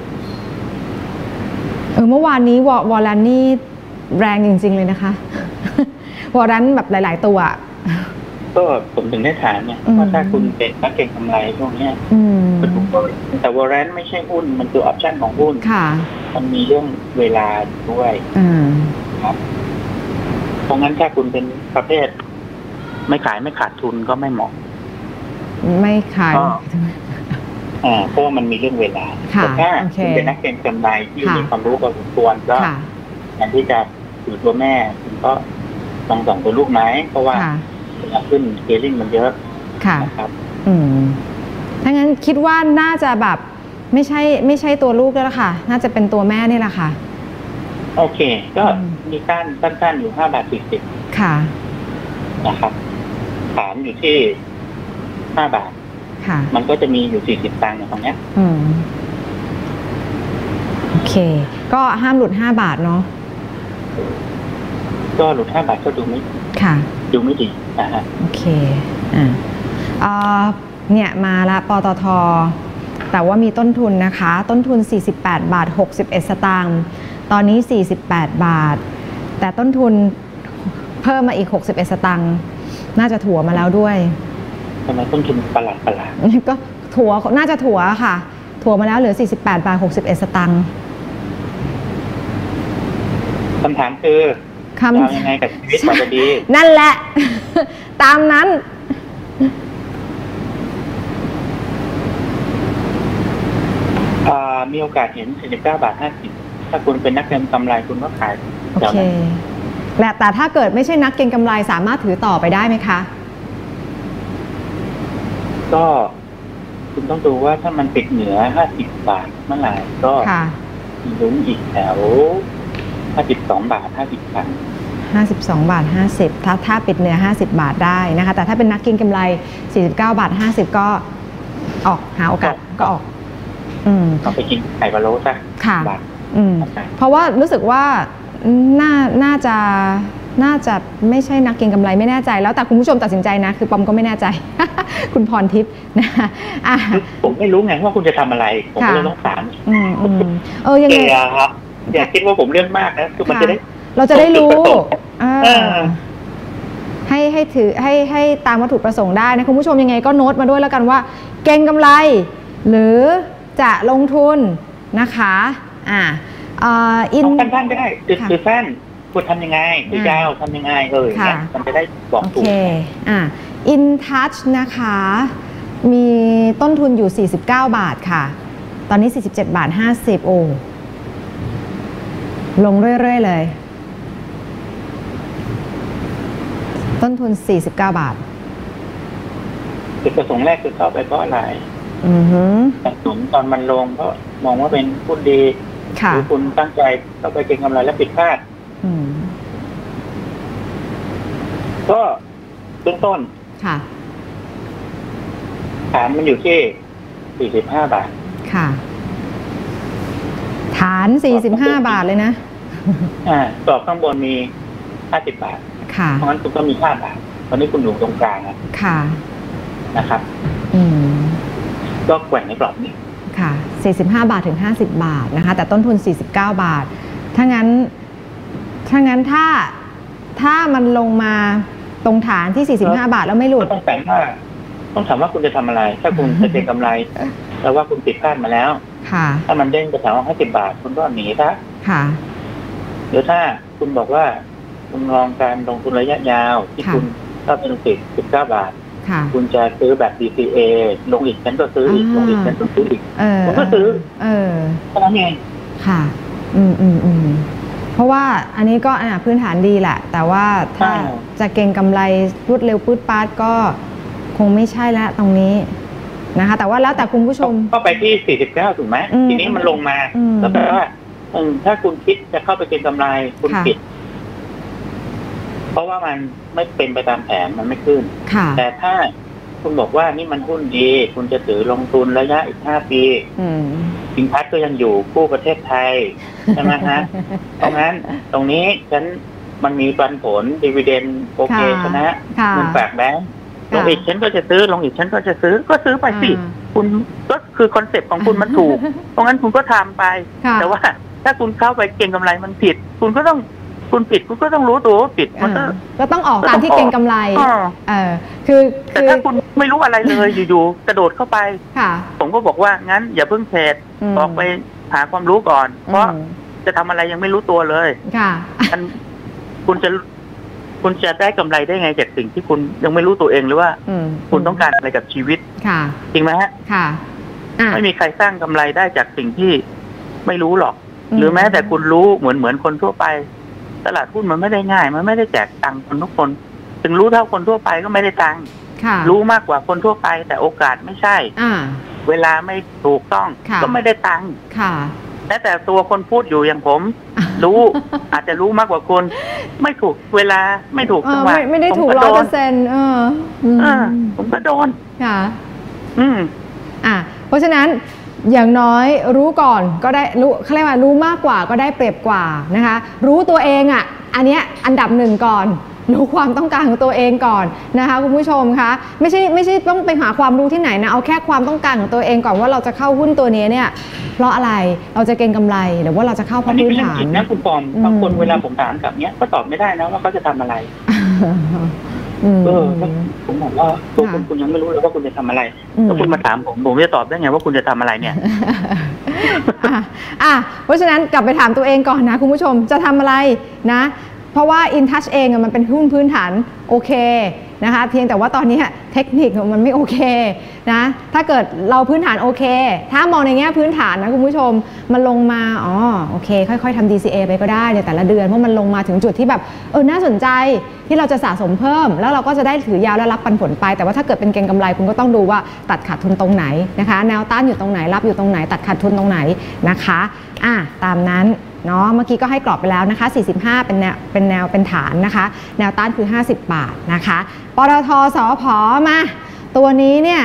S2: เออเมื่อวานนี้วอวอรันนี่แรงจริงๆเลยนะคะวอรันแบบหลายๆตัว
S4: ก็ผมถึงได้ถามเนี่ยว่าถ้าคุณเป็นนักเก็งกำไรพวกนี้เป็นหุ้นแต่วอรันไม่ใช่หุ้นมันตัวออปชั่นของหุ้นมันมีเรื่องเวลาด้วยครับเพราะงั้นถ้าคุณเป็นประเภทไม่ขายไม่ขาดทุนก็ไม่เหมาะ
S2: ไม่ขาย
S4: อ่าเพราะว่ามันมีเรื่องเวลาแต่ถ้าคุณเป็นนักเก็งกำไรที่มีความรู้พอสมควรก็การที่จะถือตัวแม่คุณก็ลองส่องตัวลูกไหมเพราะว่าขึ้นเกลิ่งมันเยอะนะครับ
S2: อืมถ้างั้นคิดว่าน่าจะแบบไม่ใช่ไม่ใช่ตัวลูกแล้วล่ะค่ะน่าจะเป็นตัวแม่นี่แหละค่ะ
S4: โอเคก็มีก้านสั้นๆอยู่ห้าบาทสี่สิบ
S2: ค่ะ
S4: นะครับฐานอยู่ที่ห้าบาท
S2: ค่ะ
S4: มันก็จะมีอยู่สี่สิบตังค์ตรงเนี้ย
S2: อืมโอเคก็ห้ามหลุดห้าบาทเนาะ
S4: ก็หลุดห้าบาทก็ดูไม่
S2: ค่ะ
S4: ดูไม่ดีนะฮะ
S2: โอเคอ่าเนี่ยมาละปตท.แต่ว่ามีต้นทุนนะคะต้นทุนสี่สิบแปดบาทหกสิบเอ็ดสตางค์ตอนนี้สี่สิบแปดบาทแต่ต้นทุนเพิ่มมาอีกหกสิบเอ็ดสตางค์น่าจะถั่วมาแล้วด้วย
S4: ทำไมต้นทุนประหลาดประหลาด
S2: ก็ถั่วน่าจะถั่วค่ะถั่วมาแล้วเหลือสี่สิบแปดบาทหกสิบเอ็ดสตางค์
S4: คำถามคือทำยังไงกับชีวิตมันจะดี
S2: นั่นแหละตามนั้น
S4: มีโอกาสเห็นสี่สิบเก้าบาทห้าสิบถ้าคุณเป็นนักเก็งกำไรคุณก็ขาย
S2: โอเคและแต่ถ้าเกิดไม่ใช่นักเก็งกำไรสามารถถือต่อไปได้ไหมคะ
S4: ก็คุณต้องดูว่าถ้ามันติดเหนือห้าสิบบาทเมื่อไหร่ก็ลุ้นอีกแถวห้าสิบสองบาทห้าสิบตังค์
S2: ห้าสิบสองบาทห้าสิบถ้าถ้าปิดเหนือห้าสิบบาทได้นะคะแต่ถ้าเป็นนักเก็งกำไรสี่สิบเก้าบาทห้าสิบก็ออกหาโอกาสก็ออก
S4: เอาไปกินไข่พะโล้ซะ
S2: ค่ะเพราะว่ารู้สึกว่าน่าน่าจะน่าจะไม่ใช่นักเก็งกำไรไม่แน่ใจแล้วแต่คุณผู้ชมตัดสินใจนะคือปอมก็ไม่แน่ใจ คุณพรทิพย์นะ
S4: ผมไม่รู้ไงว่าคุณจะทำอะไรผมก็เลยต้องถาม
S2: เออยังไง
S4: ครับอย่าคิดว่าผมเรื่องมากนะคือมันจะได้
S2: เราจะได้รู้ให้ให้ถือให้ให้ตามวัตถุประสงค์ได้นะคุณผู้ชมยังไงก็โน้ตมาด้วยแล้วกันว่าเก็งกำไรหรือจะลงทุนนะคะอ่า
S4: อินสั้นๆก็ได้คือสั้นคุณทำยังไงคือยาวทำยังไงเออเนี่ยมันจะได้บอกถูกโอเค
S2: อ่าอินทัชนะคะมีต้นทุนอยู่สี่สิบเก้าบาทค่ะตอนนี้สี่สิบเจ็ดบาทห้าสิบโอ้ลงเรื่อยๆเลยต้นทุนสี่สิบเก้าบาท
S4: จุดประสงค์แรกคือเข้าไปเพราะอะไร
S2: อือฮึ
S4: แต่หนุนตอนมันลงก็มองว่าเป็นหุ้นดีหรือคุณตั้งใจเข้าไปเก็งกำไรแล้วผิดพลาดก็เบื้องต้น
S2: ค่ะ
S4: ฐานมันอยู่ที่สี่สิบห้าบาท
S2: ค่ะฐานสี่สิบห้าบาทเลยนะ
S4: อ่าต่อข้างบนมีห้าสิบบาท
S2: ค่ะ
S4: เพราะงั้นคุณก็มีห้าบาทตอนนี้คุณอยู่ตรงกลางนะ
S2: ค่ะ
S4: นะครับ
S2: อืม
S4: ก็แกว่งในกรอบนี้
S2: ค่ะสี่สิบห้าบาทถึงห้าสิบบาทนะคะแต่ต้นทุนสี่สิบเก้าบาทถ้างั้นถ้างั้นถ้าถ้ามันลงมาตรงฐานที่สี่สิบห้าบาทแล้วไม่หลุด
S4: ต้องแต่งว่าต้องถามว่าคุณจะทำอะไรถ้าคุณจะเก็งกำไรแปลว่าคุณติดพลาดมาแล้ว
S2: ค่ะ
S4: ถ้ามันเด้งไปแถวห้าสิบบาทคุณก็หนีซะ
S2: ค่ะ
S4: หรือถ้าคุณบอกว่าคุณมองการลงทุนระยะยาวที่คุณถ้าเป็นติดสิบเก้าบาทคุณจะซื้อแบบ ดี ซี เอ ลงอีกฉันก็ซื้ออีกลงอีกฉันก็ซื้ออีกคุณก็ซื้อ
S2: เออ
S4: แค่นั้นเอง
S2: ค่ะอืมอืมอืมเพราะว่าอันนี้ก็อ่าพื้นฐานดีแหละแต่ว่าถ้าจะเก็งกำไรรวดเร็วปื๊ดป๊าดก็คงไม่ใช่แล้วตรงนี้นะคะแต่ว่าแล้วแต่คุณผู้ชม
S4: เข้าไปที่สี่สิบเก้าถูกไหมทีนี้มันลงมาแล้วแปลว่าถ้าคุณคิดจะเข้าไปเก็งกำไรคุณผิดเพราะว่ามันไม่เป็นไปตามแผนมันไม่ขึ้นแต่ถ้าคุณบอกว่านี่มันหุ้นดีคุณจะถือลงทุนระยะอีกห้าปีสินพัฒน์ก็ยังอยู่คู่ประเทศไทยใช่ไหมฮะเพราะงั้นตรงนี้ฉันมันมีปันผลดีเวเดนโอเคชนะเงินฝากแบงก์ลงอีกฉันก็จะซื้อลงอีกฉันก็จะซื้อก็ซื้อไปสิคุณก็คือคอนเซ็ปต์ของคุณมันถูกเพราะงั้นคุณก็ทำไปแต่ว่าถ้าคุณเข้าไปเก็งกำไรมันผิดคุณก็ต้องคุณผิดคุณก็ต้องรู้ตัวว่าผิดมัน
S2: ก็ต้องออกตามที่เก็งกำไรเออคือ
S4: แต่ถ้าคุณไม่รู้อะไรเลยอยู่ๆกระโดดเข้าไปผมก็บอกว่างั้นอย่าเพิ่งเทรดออกไปหาความรู้ก่อนเพราะจะทำอะไรยังไม่รู้ตัวเลย
S2: ค่ะ
S4: คุณจะคุณจะได้กำไรได้ไงจากสิ่งที่คุณยังไม่รู้ตัวเองหรือว่าคุณต้องการอะไรกับชีวิต
S2: ค่ะ
S4: จริงไหมฮะ
S2: ค่ะ
S4: ไม่มีใครสร้างกำไรได้จากสิ่งที่ไม่รู้หรอกหรือแม้แต่คุณรู้เหมือนเหมือนคนทั่วไปตลาดหุ้นมันไม่ได้ง่ายมันไม่ได้แจกตังค์คนทุกคนถึงรู้เท่าคนทั่วไปก็ไม่ได้ตังค์รู้มากกว่าคนทั่วไปแต่โอกาสไม่ใช่เวลาไม่ถูกต้องก็ไม่ได้ตังค์แต่แต่ตัวคนพูดอยู่อย่างผม รู้ อาจจะรู้มากกว่าคุณไม่ถูกเวลาไม่ถูกจังหวะ
S2: ไม่ไม่ได้ถูกร้อยเปอร์เซ็นต์เออ
S4: ผมก็โดน
S2: ค่ะ
S4: อืม
S2: อ่ะเพราะฉะนั้นอย่างน้อยรู้ก่อนก็ได้รู้เขาเรียกว่ารู้มากกว่าก็ได้เปรียบกว่านะคะรู้ตัวเองอ่ะอันเนี้ยอันดับหนึ่งก่อนรู้ความต้องการของตัวเองก่อนนะคะคุณผู้ชมคะไม่ใช่ไม่ใช่ต้องไปหาความรู้ที่ไหนนะเอาแค่ความต้องการของตัวเองก่อนว่าเราจะเข้าหุ้นตัวนี้เนี่ยเพราะอะไรเราจะเก็งกำไรหรือว่าเราจะเข้าเพราะพื้นฐาน
S4: นะคุณปอมบางคนเวลาผมถามแบบนี้ก็ตอบไม่ได้นะว่าเขาจะทำอะไรเออผมบอกว่าตัวคุณคุณยังไม่รู้เลยว่าคุณจะทำอะไรแล้วคุณมาถามผมผมจะตอบได้ไงว่าคุณจะทำอะไรเนี่ย
S2: อ่ะเพราะฉะนั้นกลับไปถามตัวเองก่อนนะคุณผู้ชมจะทำอะไรนะเพราะว่า InTouch เองมันเป็นหุ้นพื้นฐานโอเคนะคะเพียงแต่ว่าตอนนี้เทคนิคมันไม่โอเคนะถ้าเกิดเราพื้นฐานโอเคถ้ามองในแง่พื้นฐานนะคุณผู้ชมมันลงมาอ๋อโอเคค่อยๆทำ ดี ซี เอ ไปก็ได้ในแต่ละเดือนเพราะมันลงมาถึงจุดที่แบบเออน่าสนใจที่เราจะสะสมเพิ่มแล้วเราก็จะได้ถือยาวและรับปันผลไปแต่ว่าถ้าเกิดเป็นเก็งกำไรคุณก็ต้องดูว่าตัดขาดทุนตรงไหนนะคะแนวต้านอยู่ตรงไหนรับอยู่ตรงไหนตัดขาดทุนตรงไหนนะคะอ่ะตามนั้นเนาะเมื่อกี้ก็ให้กรอบไปแล้วนะคะสี่สิบห้าเป็นแนวเป็นแนวเป็นฐานนะคะแนวต้านคือห้าสิบบาทนะคะปตท.สผ.มาตัวนี้เนี่ย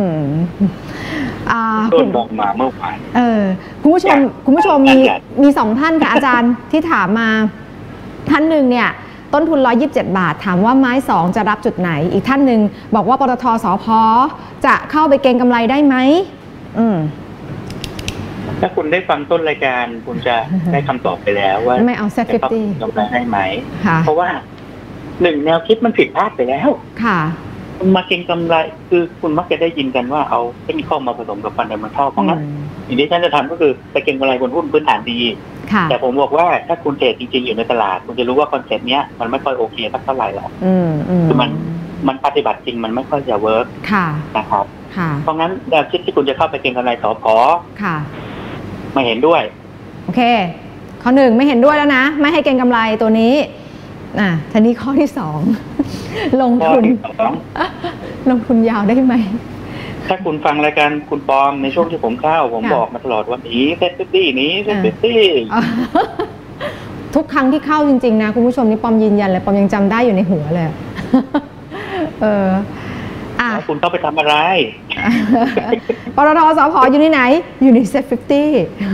S4: ต้นบอกมาเมื่อวาน
S2: เออคุณผู้ชมคุณผู้ชมมีมีสองท่านค่ะอาจารย์ที่ถามมาท่านหนึ่งเนี่ยต้นทุนหนึ่งร้อยยี่สิบเจ็ดบาทถามว่าไม้สองจะรับจุดไหนอีกท่านหนึ่งบอกว่าปตท.สผ.จะเข้าไปเก็งกำไรได้ไหมอืม
S4: ถ้าคุณได้ฟังต้นรายการคุณจะได้คำตอบไปแล้วว่า
S2: ไม่เอาเซ็ตฟิฟตี้
S4: กำไรได้ไหมเพราะว่าหนึ่งแนวคิดมันผิดพลาดไปแล้ว
S2: ค่ะ
S4: คุณมาเก็งกำไรคือคุณมักจะได้ยินกันว่าเอาเทคนิคมาผสมกับฟันเดเมนทัลเพราะงั้นสิ่งที่ฉันจะทำก็คือไปเก็งกำไรบนหุ้นพื้นฐานดีแต่ผมบอกว่าถ้าคุณเทรดจริงๆอยู่ในตลาดคุณจะรู้ว่าคอนเซ็ปต์เนี้ยมันไม่ค่อยโอเคสักเท่าไหร่หรอกคือมันมันปฏิบัติจริงมันไม่ค่อยจะเวิร์กนะครับเพราะงั้นแนวคิดที่คุณจะเข้าไปเก็งกำไรสผ.ไม่เห็นด้วย
S2: โอเคข้อหนึ่งไม่เห็นด้วยแล้วนะไม่ให้เก็งกำไรตัวนี้อ่ะทีนี้ข้อที่สองลงทุนลงทุนยาวได้ไหม
S4: ถ้าคุณฟังรายการคุณปอมในช่วงที่ผมเข้าผมบอกมาตลอดว่านี้เซ็ตฟิฟตี้นี้เซ็ตฟิฟตี้
S2: ทุกครั้งที่เข้าจริงๆนะคุณผู้ชมนี่ปอมยืนยันเลยปอมยังจำได้อยู่ในหัวเลยเออ
S4: แล้วคุณเข้าไปทำอะไร
S2: ปตท.สผ.อยู่ในไหนอยู่ในเซ็ตฟิฟตี้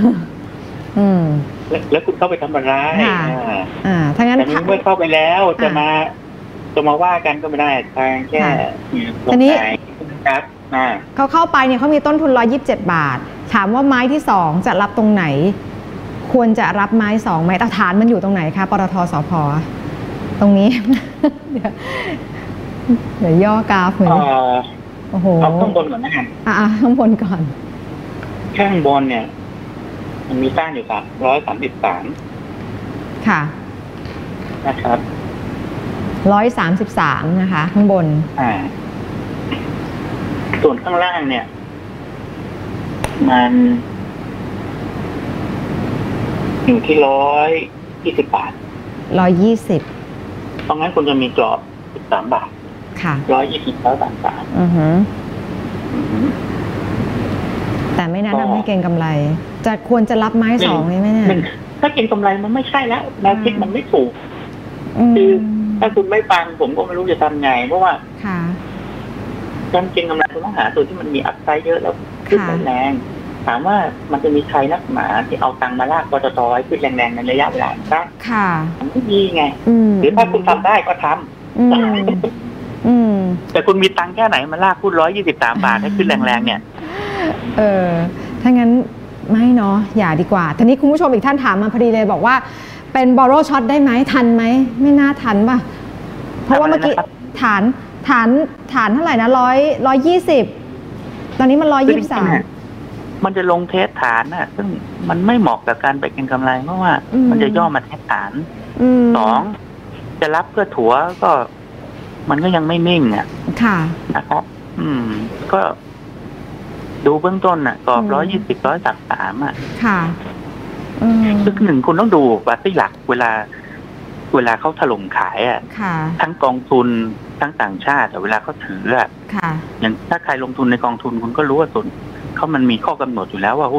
S4: แล้วคุณเข้าไปทำอะไร
S2: อ่าถ้างั้น
S4: เมื่อเข้าไปแล้วจะมาจะมาว่ากันก็ไม่ได้ทางแค่
S2: ทีนี้
S4: ครับ
S2: เขาเข้าไปเนี่ยเขามีต้นทุนหนึ่งร้อยยี่สิบเจ็ดบาทถามว่าไม้ที่สองจะรับตรงไหนควรจะรับไม้สองไหมฐานมันอยู่ตรงไหนคะปตท.สผ.ตรงนี้เดี๋ยวย่อกราฟเหมือนโอ้โห
S4: เอาข้างบนก่อนนะครับ
S2: อ่าข้างบนก่อน
S4: ข้างบนเนี่ยมันมีต้านอยู่ครับร้อยสามสิบสาม
S2: ค่ะ
S4: นะครับ
S2: ร้อยสามสิบสามนะคะข้างบน
S4: อ่าส่วนข้างล่างเนี่ยมันอยู่ที่ร้อยยี่สิบบาท
S2: ร้อยยี่สิบ
S4: เพราะงั้นคุณจะมีกรอบสิบสามบาท
S2: ค่ะ
S4: ร้อยยี่สิบแล้วสามบาท
S2: อือฮึแต่ไม่แนะนำให้เก็งกำไรจะควรจะรับไม้สองไหมเนี่ย
S4: ถ้าเก็งกำไรมันไม่ใช่แล้วแนวคิดมันไม่ถูกคือถ้าคุณไม่ฟังผมก็ไม่รู้จะทำไงเพราะว่าการเก็งกำไรคุณต้องหาตัวที่มันมีอัพไซด์เยอะแล้วขึ้นแรงถามว่ามันจะมีใครนักหมาที่เอาตังมาลากปตท.ให้ขึ้นแรงๆในระยะเวลาสั้นมันไม่มีไงหรือถ้าคุณทำได้ก็ทำแต่คุณมีตังแค่ไหนมาลากหุ้นร้อยยี่สิบสามบาทให้ขึ้นแรงๆเนี่ย
S2: เออถ้างั้นไม่เนาะอย่าดีกว่าทีนี้คุณผู้ชมอีกท่านถามมาพอดีเลยบอกว่าเป็น borrow short ได้ไหมทันไหมไม่น่าทันป่ะเพราะว่าเมื่อกี้ฐานฐานฐานเท่าไหร่นะร้อยร้อยยี่สิบตอนนี้มันร้อยยี่สิบสาม
S4: มันจะลงเทสฐานน่ะซึ่งมันไม่เหมาะกับการไปเก็งกำไรเพราะว่ามันจะย่อมาเทสฐานสองจะรับเพื่อถัวก็มันก็ยังไม่นิ่งอ่ะ
S2: ค่ะ
S4: นะครับอืมก็ดูเบื้องต้นอ่ะกรอบร้อยยี่สิบร้อยสามสามอ่ะ
S2: ค่ะ
S4: ซึ่งหนึ่งคุณต้องดูว่าที่หลักเวลาเวลาเขาถล่มขายอ่ะทั้งกองทุนทั้งต่างชาติเวลาเขาถืออ่ะอย่างถ้าใครลงทุนในกองทุนคุณก็รู้ว่าส่วนเขามันมีข้อกำหนดอยู่แล้วว่าหุ้น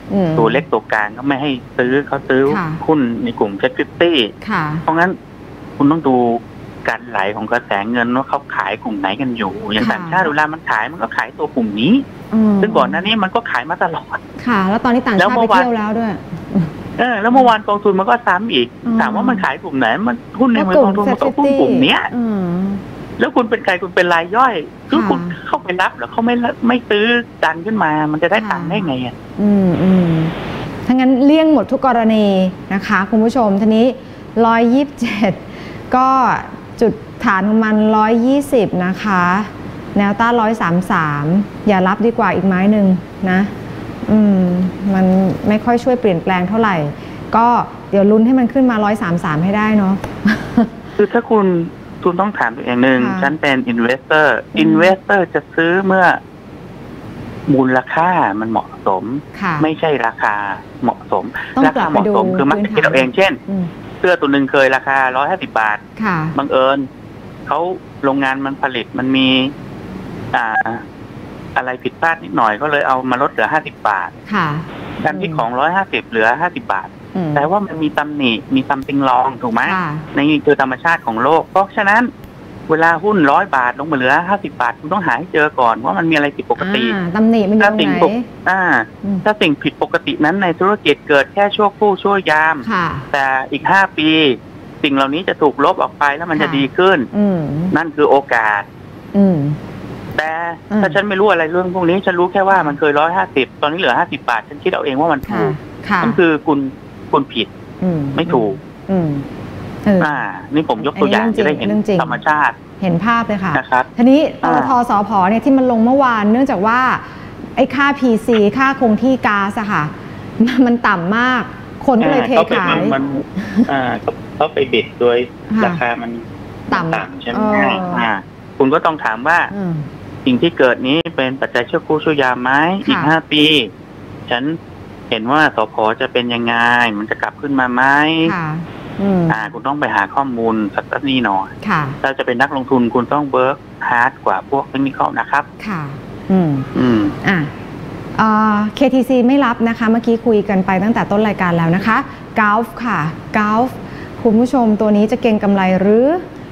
S4: ตัวเล็กตัวกลางก็ไม่ให้ซื้อเขาซื้อหุ้นในกลุ่มเซ็ตฟิฟตี้เพราะงั้นคุณต้องดูการไหลของกระแสเงินว่าเขาขายกลุ่มไหนกันอยู่อย่างต่างชาติเวลามันขายมันก็ขายตัวกลุ่มนี้ซึ่งก่อนหน้านี้มันก็ขายมาตลอด
S2: ค่ะแล้วตอนนี้ต่างชาติไปเที่ยวแล้วด้วย
S4: เออแล้วเมื่อวานกองทุนมันก็ซ้ำอีกถามว่ามันขายกลุ่มไหนมันหุ้นในมือกองทุนมันก็หุ้นกลุ่มเนี้ยแล้วคุณเป็นใครคุณเป็นรายย่อยคือคุณเข้าไปรับแล้วเขาไม่ไม่ซื้อดันขึ้นมามันจะได้ตังค์ได้ไงอ่ะ
S2: อืมอืมถ้างั้นเลี่ยงหมดทุกกรณีนะคะคุณผู้ชมทีนี้ร้อยยี่สิบเจ็ดก็จุดฐานของมันร้อยยี่สิบนะคะแนวต้านร้อยสามสามอย่ารับดีกว่าอีกไม้หนึ่งนะอืมมันไม่ค่อยช่วยเปลี่ยนแปลงเท่าไหร่ก็เดี๋ยวลุ้นให้มันขึ้นมาร้อยสามสามให้ได้เนาะ
S4: คือถ้าคุณคุณต้องถามตัวเองหนึ่งฉันเป็นอินเวสเตอร์อินเวสเตอร์จะซื้อเมื่อมูลค่ามันเหมาะสมไม่ใช่ราคาเหมาะสมราคาเหมาะสมคือมันคิดเอาเองเช่นเสื้อตัวหนึ่งเคยราคาร้อยห้าสิบบาทบังเอิญเขาโรงงานมันผลิตมันมีอ่าอะไรผิดพลาดนิดหน่อยก็เลยเอามาลดเหลือห้าสิบบาทการที่ของร้อยห้าสิบเหลือห้าสิบบาทแต่ว่ามันมีตำหนิมีซัมติงรองถูกไหมในนี่คือธรรมชาติของโลกเพราะฉะนั้นเวลาหุ้นร้อยบาทลงมาเหลือห้าสิบาทคุณต้องหาให้เจอก่อนว่ามันมีอะไรผิดปกติ
S2: ตำหนิมันอยู่ตรงไหน
S4: อ่าถ้าสิ่งผิดปกตินั้นในธุรกิจเกิดแค่ชั่วครู่ชั่วยามแต่อีกห้าปีสิ่งเหล่านี้จะถูกลบออกไปแล้วมันจะดีขึ้นนั่นคือโอกาสแต่ถ้าฉันไม่รู้อะไรเรื่องพวกนี้ฉันรู้แค่ว่ามันเคยร้อยห้าสิบตอนนี้เหลือห้าสิบาทฉันคิดเอาเองว่ามันถูกนั่นคือคุณคุณผิดไม่ถูกอ่านี่ผมยกตัวอย่างจะได้เห็นธรรมชาติ
S2: เห็นภาพเลยค่ะ
S4: นะครับ
S2: ทีนี้ปตท.สผ.เนี่ยที่มันลงเมื่อวานเนื่องจากว่าไอ้ค่า พี ซี ค่าคงที่ก๊าซอะค่ะมันต่ำมากคนก็เลยเทขาย
S4: มันอ่าเขาไปบิดโดยราคามันต่ำใช่ไหมอ่าคุณก็ต้องถามว่าสิ่งที่เกิดนี้เป็นปัจจัยชั่วครู่ชั่วยามไหมอีกห้าปีฉันเห็นว่าสผ.จะเป็นยังไงมันจะกลับขึ้นมาไหมอ่าคุณต้องไปหาข้อมูลสักนิดหน่อยถ้าจะเป็นนักลงทุนคุณต้องเวิร์กฮาร์ดกว่าพวกเทคนิคนะครับ
S2: ค่ะอืมอืมอ่าเอ่อ เค ที ซี ไม่รับนะคะเมื่อกี้คุยกันไปตั้งแต่ต้นรายการแล้วนะคะ Gulf ค่ะ Gulf คุณผู้ชมตัวนี้จะเก็งกำไรหรือ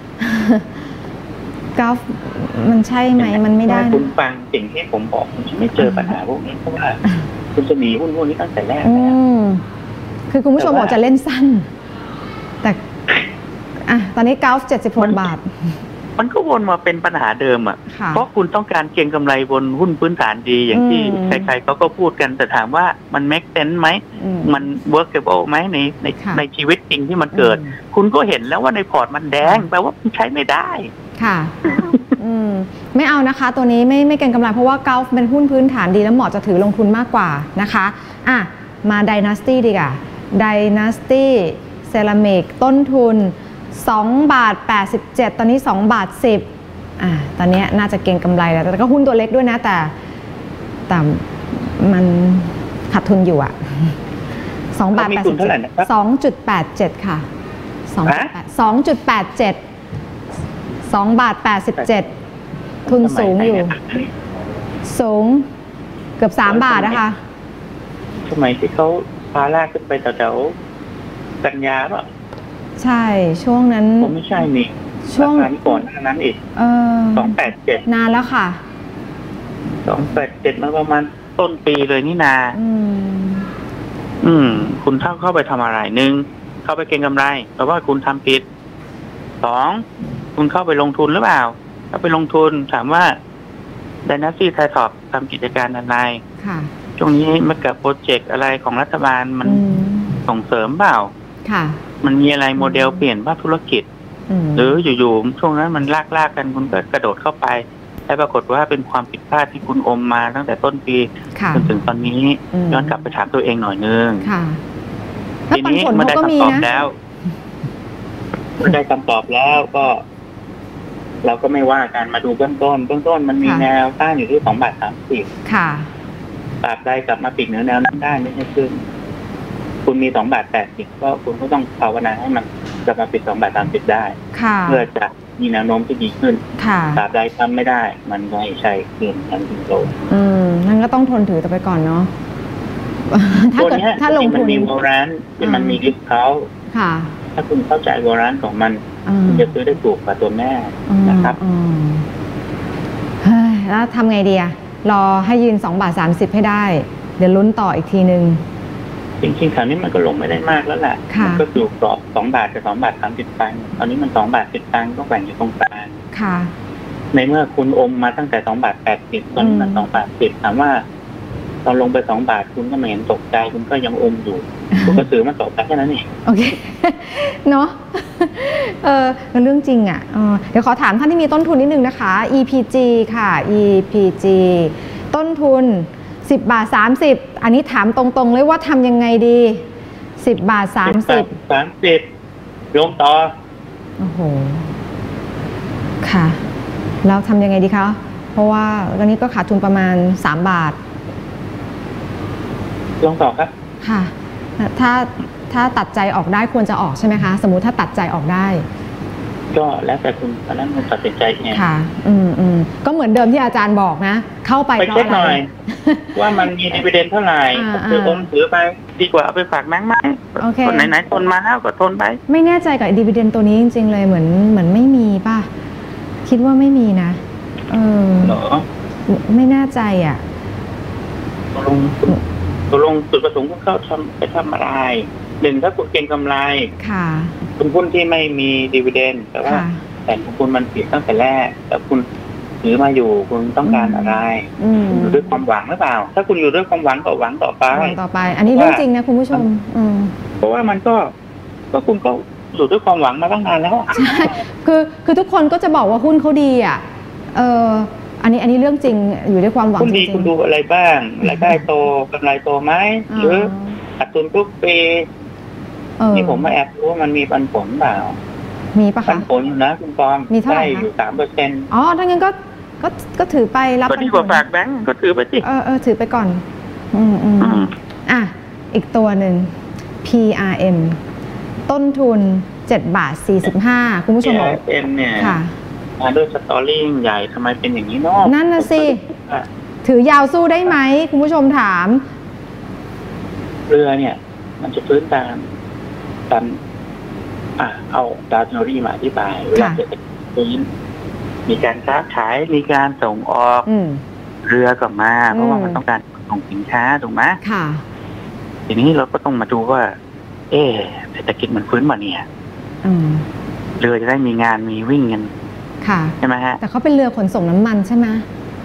S2: Gulf มันใช่ไหมมันไม่ได้
S4: คุณฟังสิ่งที่ผมบอกคุณจะไม่เจอปัญหาพวกนี้เพราะว่าคุณจะหนีหุ้นพวกนี้ตั้งแต่แรกแล้ว
S2: คือคุณผู้ชมบอกจะเล่นสั้นแต่อ่ะตอนนี้กราฟเจ็ดสิบหกบาท
S4: มันก็วนมาเป็นปัญหาเดิมอ่ะเพราะคุณต้องการเก็งกำไรบนหุ้นพื้นฐานดีอย่างที่ใครๆเขาก็พูดกันแต่ถามว่ามัน make sense ไหมมัน workable ไหมในในในชีวิตจริงที่มันเกิดคุณก็เห็นแล้วว่าในพอร์ตมันแดงแปลว่ามันใช้ไม่ได้
S2: ค่ะอืมไม่เอานะคะตัวนี้ไม่ไม่เก็งกำไรเพราะว่ากราฟเป็นหุ้นพื้นฐานดีแล้วเหมาะจะถือลงทุนมากกว่านะคะอ่ะมา Dynasty ดีกว่า Dynastyเซรามิกต้นทุนสองบาทแปดสิบเจ็ดตอนนี้สองบาทสิบอ่าตอนนี้น่าจะเก็งกำไรแล้วแต่ก็หุ้นตัวเล็กด้วยนะแต่แต่มันขาดทุนอยู่อ่ะสองบาทแปดสิบเจ็ด สองจุดแปดเจ็ดค่ะสองจุดแปดเจ็ดสองบาทแปดสิบเจ็ดทุนสูงอยู่สูงเกือบสามบาทนะคะ
S4: ทำไมที่เขาพาลากขึ้นไปแถวกันยาป่ะ
S2: ใช่ช่วงนั้น
S4: ผมไม่ใช่นี่ช่วงนั้นก่อนหน้านั้นอีก
S2: เออ
S4: สองแปดเจ็ด
S2: นานแล้วค่ะ
S4: สองแปดเจ็ดมาประมาณต้นปีเลยนี่นาอืมอืมคุณเข้าเข้าไปทำอะไรหนึ่งเข้าไปเก็งกำไรเพราะว่าคุณทำผิดสองคุณเข้าไปลงทุนหรือเปล่าเข้าไปลงทุนถามว่า Dynasty Thai Top ทำกิจการอะไรค่ะช่วงนี้มันกับโปรเจกต์อะไรของรัฐบาลมันส่งเสริมเปล่าค่ะมันมีอะไรโมเดลเปลี่ยนภาคธุรกิจหรืออยู่ๆช่วงนั้นมันลากๆกันคุณก็กระโดดเข้าไปแล้วปรากฏว่าเป็นความผิดพลาดที่คุณอมมาตั้งแต่ต้นปีจนถึงตอนนี้ย้อนกลับไปถามตัวเองหน่อยนึงทีนี้เมื่อได้คำตอบแล้วเมื่อได้คำตอบแล้วก็เราก็ไม่ว่ากันมาดูเบื้องต้นเบื้องต้นมันมีแนวต้านอยู่ที่สองบาทสามสิบค่ะตราบใดกลับมาปิดเหนือแนวนั้นได้ไม่ใช่ขึ้นคุณมีสองบาทแปดสิบก็คุณก็ต้องภาวนาให้มันกลับมาปิดสองบาทสามสิบได้เพื่อจะมีแนวโน้มที่ดีขึ้นตราบใดทำไม่ได้มันก็ไม่ใช่เกินทันทีโต
S2: อืมนั่นก็ต้องทนถือต่อไปก่อนเนาะถ้าเกิดถ้าลงทุน
S4: มันมีวอรันที่มันมีดิสเขา
S2: ค่ะ
S4: ถ้าคุณเข้าใจวอรันของมันคุณจะซื้อได้ถูกกว่าตัวแม่นะครับ
S2: เฮ้ยแล้วทำไงดีอะรอให้ยืนสองบาทสามสิบให้ได้เดี๋ยวลุ้นต่ออีกทีนึง
S4: จริงๆแถวนี้มันก็ลงไม่ได้มากแล้วแหละมันก็อยู่กรอบสองบาทกับสองบาทสามสิบตังค์ตอนนี้มันสองบาทสิบตังค์ก็แบ่งอยู่ตรงกลาง
S2: ค่ะ
S4: ในเมื่อคุณอมมาตั้งแต่สองบาทแปดสิบตอนนี้มันสองบาทสิบถามว่าตอนลงไปสองบาทคุณก็ไม่เห็นตกใจคุณก็ยังอมอยู่คุณก็ซื้อมาตกใจแค่นั้นเอง
S2: โอเคเนาะเออเรื่องจริงอ่ะเดี๋ยวขอถามท่านที่มีต้นทุนนิดนึงนะคะ อี พี จี ค่ะ อี พี จี ต้นทุนสิบบาทสามสิบอันนี้ถามตรงๆเลยว่าทำยังไงดีสิบบาทสามสิบ
S4: สามสิบลงต่อ
S2: โอ้โหค่ะแล้วทำยังไงดีคะเพราะว่าตอนนี้ก็ขาดทุนประมาณสามบาท
S4: ลงต่อครับ
S2: ค่ะถ้าถ้าตัดใจออกได้ควรจะออกใช่ไหมคะสมมุติถ้าตัดใจออกได้
S4: ก็แล้วแต่คุณตอนนั้นคุณตัดสินใจเอง
S2: ค่ะอืมอืมก็เหมือนเดิมที่อาจารย์บอกนะเข้าไป
S4: ไปเช็คหน่อยว่ามันมีดิวิเดนเท่าไหร่ถืออมถือไปดีกว่าเอาไปฝากแบงค์ไหมคนไหนๆทนมาแล้วก็ทนไป
S2: ไม่แน่ใจกับดิวิเดนตัวนี้จริงๆเลยเหมือนเหมือนไม่มีป่ะคิดว่าไม่มีนะเออ
S4: เหรอ
S2: ไม่แน่ใจอ่ะ
S4: ตกลงตกลงจุดประสงค์ของเขาทำไปทำอะไรหนึ่งถ้าคุณเก็งกำไร
S2: ค่ะ
S4: คุณหุ้นที่ไม่มีดิวิเดนแต่ว่าแต่ของคุณมันผิดตั้งแต่แรกแต่คุณถือมาอยู่คุณต้องการอะไรคุณอยู่ด้วยความหวังหรือเปล่าถ้าคุณอยู่ด้วยความหวังก็หวังต่อไป
S2: ต่อไปอันนี้เรื่องจริงนะคุณผู้ชม
S4: เพราะว่ามันก็ก็คุณก็อยู่ด้วยความหวังมาตั้งนานแล้ว
S2: ใช่คือคือทุกคนก็จะบอกว่าหุ้นเขาดีอ่ะเอออันนี้อันนี้เรื่องจริงอยู่ด้วยความหวังจริง
S4: คุณดีคุณดูอะไรบ้างรายได้โตกำไรโตไหมหรือขาดทุนทุกปีนี่ผมมาแอบรู้ว่ามันมีปันผลเปล่า
S2: มีปะคะ
S4: ปันผลอยู่นะคุณปอง
S2: มีเท่าไหร่
S4: อยู่สามเปอร์เซ็นต์
S2: อ๋อถ้างั้นก็ก็ก็ถือไปรับ
S4: ก็ดีกว่าฝากแบงก์ก็ถือไปสิ
S2: เออเออถือไปก่อนอืมอืมอ่ะอีกตัวหนึ่ง พี อาร์ เอ็ม ต้นทุนเจ็ดบาทสี่สิบห้าคุณผู้ชมบอก
S4: พี อาร์ เอ็ม เนี่ย
S2: ค่ะ
S4: มาด้วยสตอรี่ใหญ่ทำไมเป็นอย่างนี้เนาะ
S2: นั่นน่ะสิถือยาวสู้ได้ไหมคุณผู้ชมถาม
S4: เรือเนี่ยมันจะฟื้นตามตามอ่ะเอาดาวเทคโนโลยีมาอธิบายเวลาเกิดฟื้นมีการค้าขายมีการส่งออกเรือก็มาเพราะว่ามันต้องการส่งสินค้าถูกไหม
S2: ค่ะ
S4: ทีนี้เราก็ต้องมาดูว่าเอ๊ะเศรษฐกิจมันฟื้นมาเนี่ยเรือจะได้มีงานมีวิ่งกัน
S2: ค่ะ
S4: ใช่ไหมฮะ
S2: แต่เขาเป็นเรือขนส่งน้ำมันใช่ไหม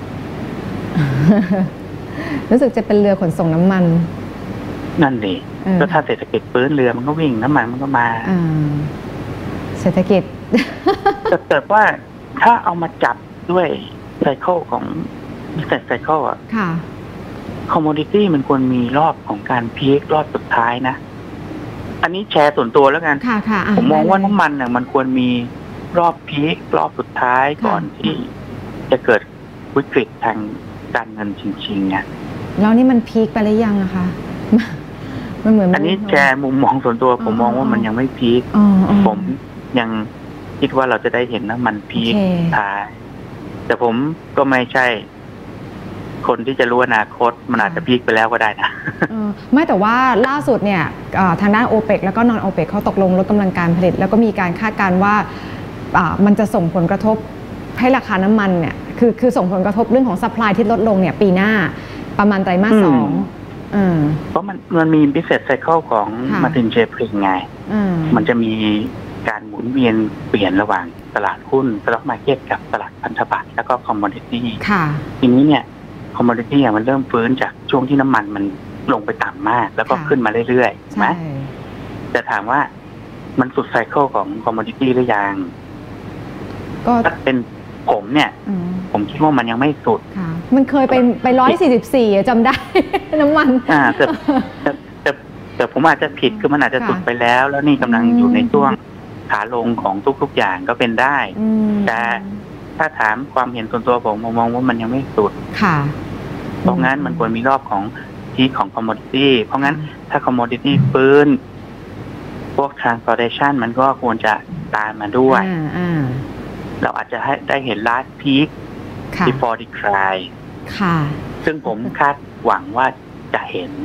S2: รู้สึกจะเป็นเรือขนส่งน้ำมัน
S4: นั่นดิก็ถ้าเศรษฐกิจฟื้นเรือมันก็วิ่งน้ำมันมันก็มา
S2: เศรษฐกิจ
S4: แต่แต่ว่าถ้าเอามาจับด้วยไซเคิลของมิสเตอร์ไซเคิลอ่ะคอมโมดิตี้มันควรมีรอบของการพีครอบสุดท้ายนะอันนี้แชร์ส่วนตัวแล้วกันผมมองว่าน้ำมันเนี่ยมันควรมีรอบพีครอบสุดท้ายก่อนที่จะเกิดวิกฤตทางการเงินจริงๆเนี่ย
S2: แล้วนี่มันพีคไปหรือยังอะคะมันเหมือน
S4: อันนี้แชร์มุมมองส่วนตัวผมมองว่ามันยังไม่พีคผมยังคิดว่าเราจะได้เห็นน้ำมันพีคท้ายแต่ผมก็ไม่ใช่คนที่จะรู้อนาคตมันอาจจะพีคไปแล้วก็ได้นะ
S2: ไม่แต่ว่าล่าสุดเนี่ยทางด้านโอเปกแล้วก็นอนโอเปกเขาตกลงลดกำลังการผลิตแล้วก็มีการคาดการณ์ว่ามันจะส่งผลกระทบให้ราคาน้ำมันเนี่ยคือคือส่งผลกระทบเรื่องของซัพพลายที่ลดลงเนี่ยปีหน้าประมาณไตรมาสสอง
S4: เพราะมันมันมี business cycle ของ Martin Shaping ไงมันจะมีการหมุนเวียนเปลี่ยนระหว่างตลาดหุ้น stock market กับตลาดพันธบัตรแล้วก็ commodity ทีนี้เนี่ย commodity มันเริ่มฟื้นจากช่วงที่น้ำมันมันลงไปต่ำมากแล้วก็ขึ้นมาเรื่อยๆใช่ไหมแต่ถามว่ามันสุดไซเคิลของ commodity หรือยังก็ถ้าเป็นผมเนี่ยผมคิดว่ามันยังไม่สุด
S2: มันเคยไปไปร้อยสี่สิบสี่จำได้น้ำมัน
S4: อ่าแต่แต่แต่ผมอาจจะผิดคือมันอาจจะสุดไปแล้วแล้วนี่กำลังอยู่ในช่วงขาลงของทุกๆอย่างก็เป็นได้แต่ถ้าถามความเห็นส่วนตัวผมมองว่ามันยังไม่สุด
S2: ค่ะ
S4: เพราะงั้นมันควรมีรอบของที่ของ commodity เพราะงั้นถ้า commodity ฟื้นพวก transportation มันก็ควรจะตามมาด้วยเราอาจจะให้ได้เห็น last peak before decline
S2: ค่ะ
S4: ซึ่งผมคาดหวังว่าจะเห็น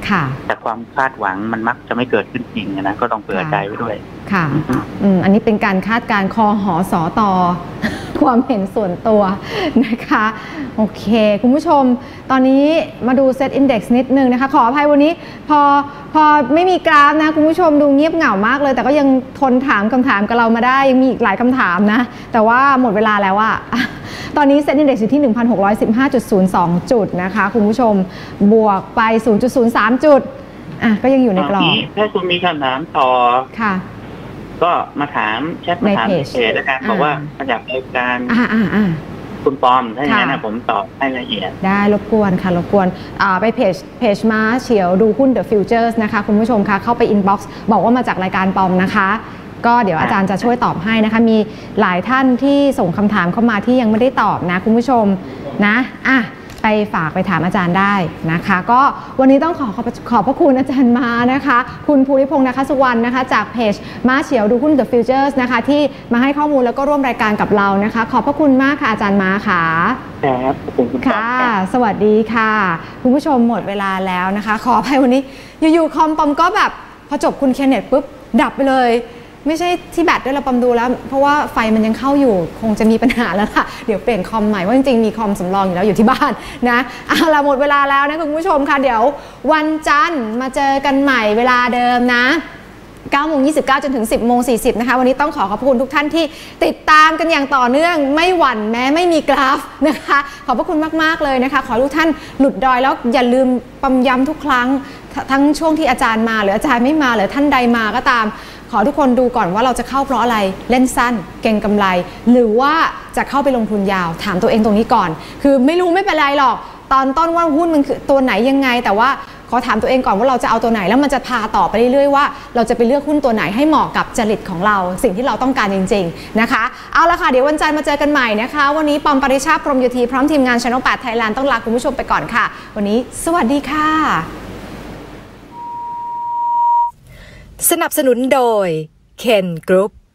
S2: ค่ะ
S4: แต่ความคาดหวังมันมักจะไม่เกิดขึ้นจริงนะก็ต้องเผื่อใจไว้ด้วย
S2: ค่ะอืมอันนี้เป็นการคาดการณ์คอหอสอตอ ความเห็นส่วนตัวนะคะโอเคคุณผู้ชมตอนนี้มาดูเซตอินเด็กซ์นิดนึงนะคะขออภัยวันนี้พอพอไม่มีกราฟนะคุณผู้ชมดูเงียบเหงามากเลยแต่ก็ยังทนถามคำถามกับเรามาได้ยังมีอีกหลายคำถามนะแต่ว่าหมดเวลาแล้วอะตอนนี้เซ็ตอินเด็กซ์อยู่ที่ หนึ่งพันหกร้อยสิบห้าจุดศูนย์สอง จุดนะคะคุณผู้ชมบวกไป ศูนย์จุดศูนย์สาม จุดอ่ะก็ยังอยู่ในกรอบ
S4: ถ้าคุณมีคำถามต่อ
S2: ค่ะ
S4: ก็มาถามแชทมาถามเพจแล้วกันบอกว่ามาจากรายการคุณปอมถ้าอย่างนั้นนะผมตอบให้ละเอียด
S2: ได้รบกวนค่ะรบกวนไปเพจเพจม้าเฉียวดูหุ้น The Futures นะคะคุณผู้ชมคะเข้าไป inbox บอกว่ามาจากรายการปอมนะคะก็เดี๋ยวอาจารย์จะช่วยตอบให้นะคะมีหลายท่านที่ส่งคำถามเข้ามาที่ยังไม่ได้ตอบนะคุณผู้ชมนะอ่ะไปฝากไปถามอาจารย์ได้นะคะก็วันนี้ต้องขอขอบขอบพระคุณอาจารย์ม้านะคะคุณภูริพงษ์นะคะสุวรรณนะคะจากเพจม้าเฉียวดูหุ้น The Futures นะคะที่มาให้ข้อมูลแล้วก็ร่วมรายการกับเรานะคะขอบพระคุณมากค่ะอาจารย์ม้าค่ะ
S4: ครับขอบคุณ
S2: ค่ะสวัสดีค่ะคุณผู้ชมหมดเวลาแล้วนะคะขออภัยวันนี้อยู่ๆคอมปอมก็แบบพอจบคุณเคนเนตปุ๊บดับไปเลยไม่ใช่ที่แบตด้วยเราปอมดูแล้วเพราะว่าไฟมันยังเข้าอยู่คงจะมีปัญหาแล้วล่ะเดี๋ยวเปลี่ยนคอมใหม่ว่าจริงๆมีคอมสำรองอยู่แล้วอยู่ที่บ้านนะเอาล่ะหมดเวลาแล้วนะคุณผู้ชมค่ะเดี๋ยววันจันทร์มาเจอกันใหม่เวลาเดิมนะเก้าโมงยี่สิบเก้าจนถึงสิบโมงสี่สิบนะคะวันนี้ต้องขอขอบคุณทุกท่านที่ติดตามกันอย่างต่อเนื่องไม่หวั่นแม้ไม่มีกราฟนะคะขอบพระคุณมากๆเลยนะคะขอทุกท่านหลุดดอยแล้วอย่าลืมปอมย้ำทุกครั้งทั้งช่วงที่อาจารย์มาหรืออาจารย์ไม่มาหรือท่านใดมาก็ตามขอทุกคนดูก่อนว่าเราจะเข้าเพราะอะไรเล่นสั้นเก็งกำไรหรือว่าจะเข้าไปลงทุนยาวถามตัวเองตรงนี้ก่อนคือไม่รู้ไม่เป็นไรหรอกตอนต้นว่าหุ้นมันคือตัวไหนยังไงแต่ว่าขอถามตัวเองก่อนว่าเราจะเอาตัวไหนแล้วมันจะพาต่อไปเรื่อยๆว่าเราจะไปเลือกหุ้นตัวไหนให้เหมาะกับจริตของเราสิ่งที่เราต้องการจริงๆนะคะเอาละค่ะเดี๋ยววันจันทร์มาเจอกันใหม่นะคะวันนี้ปอมปริชาติพรหมโยธีพร้อมทีมงาน Channel แปด Thailand ต้องลาคุณผู้ชมไปก่อนค่ะวันนี้สวัสดีค่ะ
S1: สนับสนุนโดย Ken Group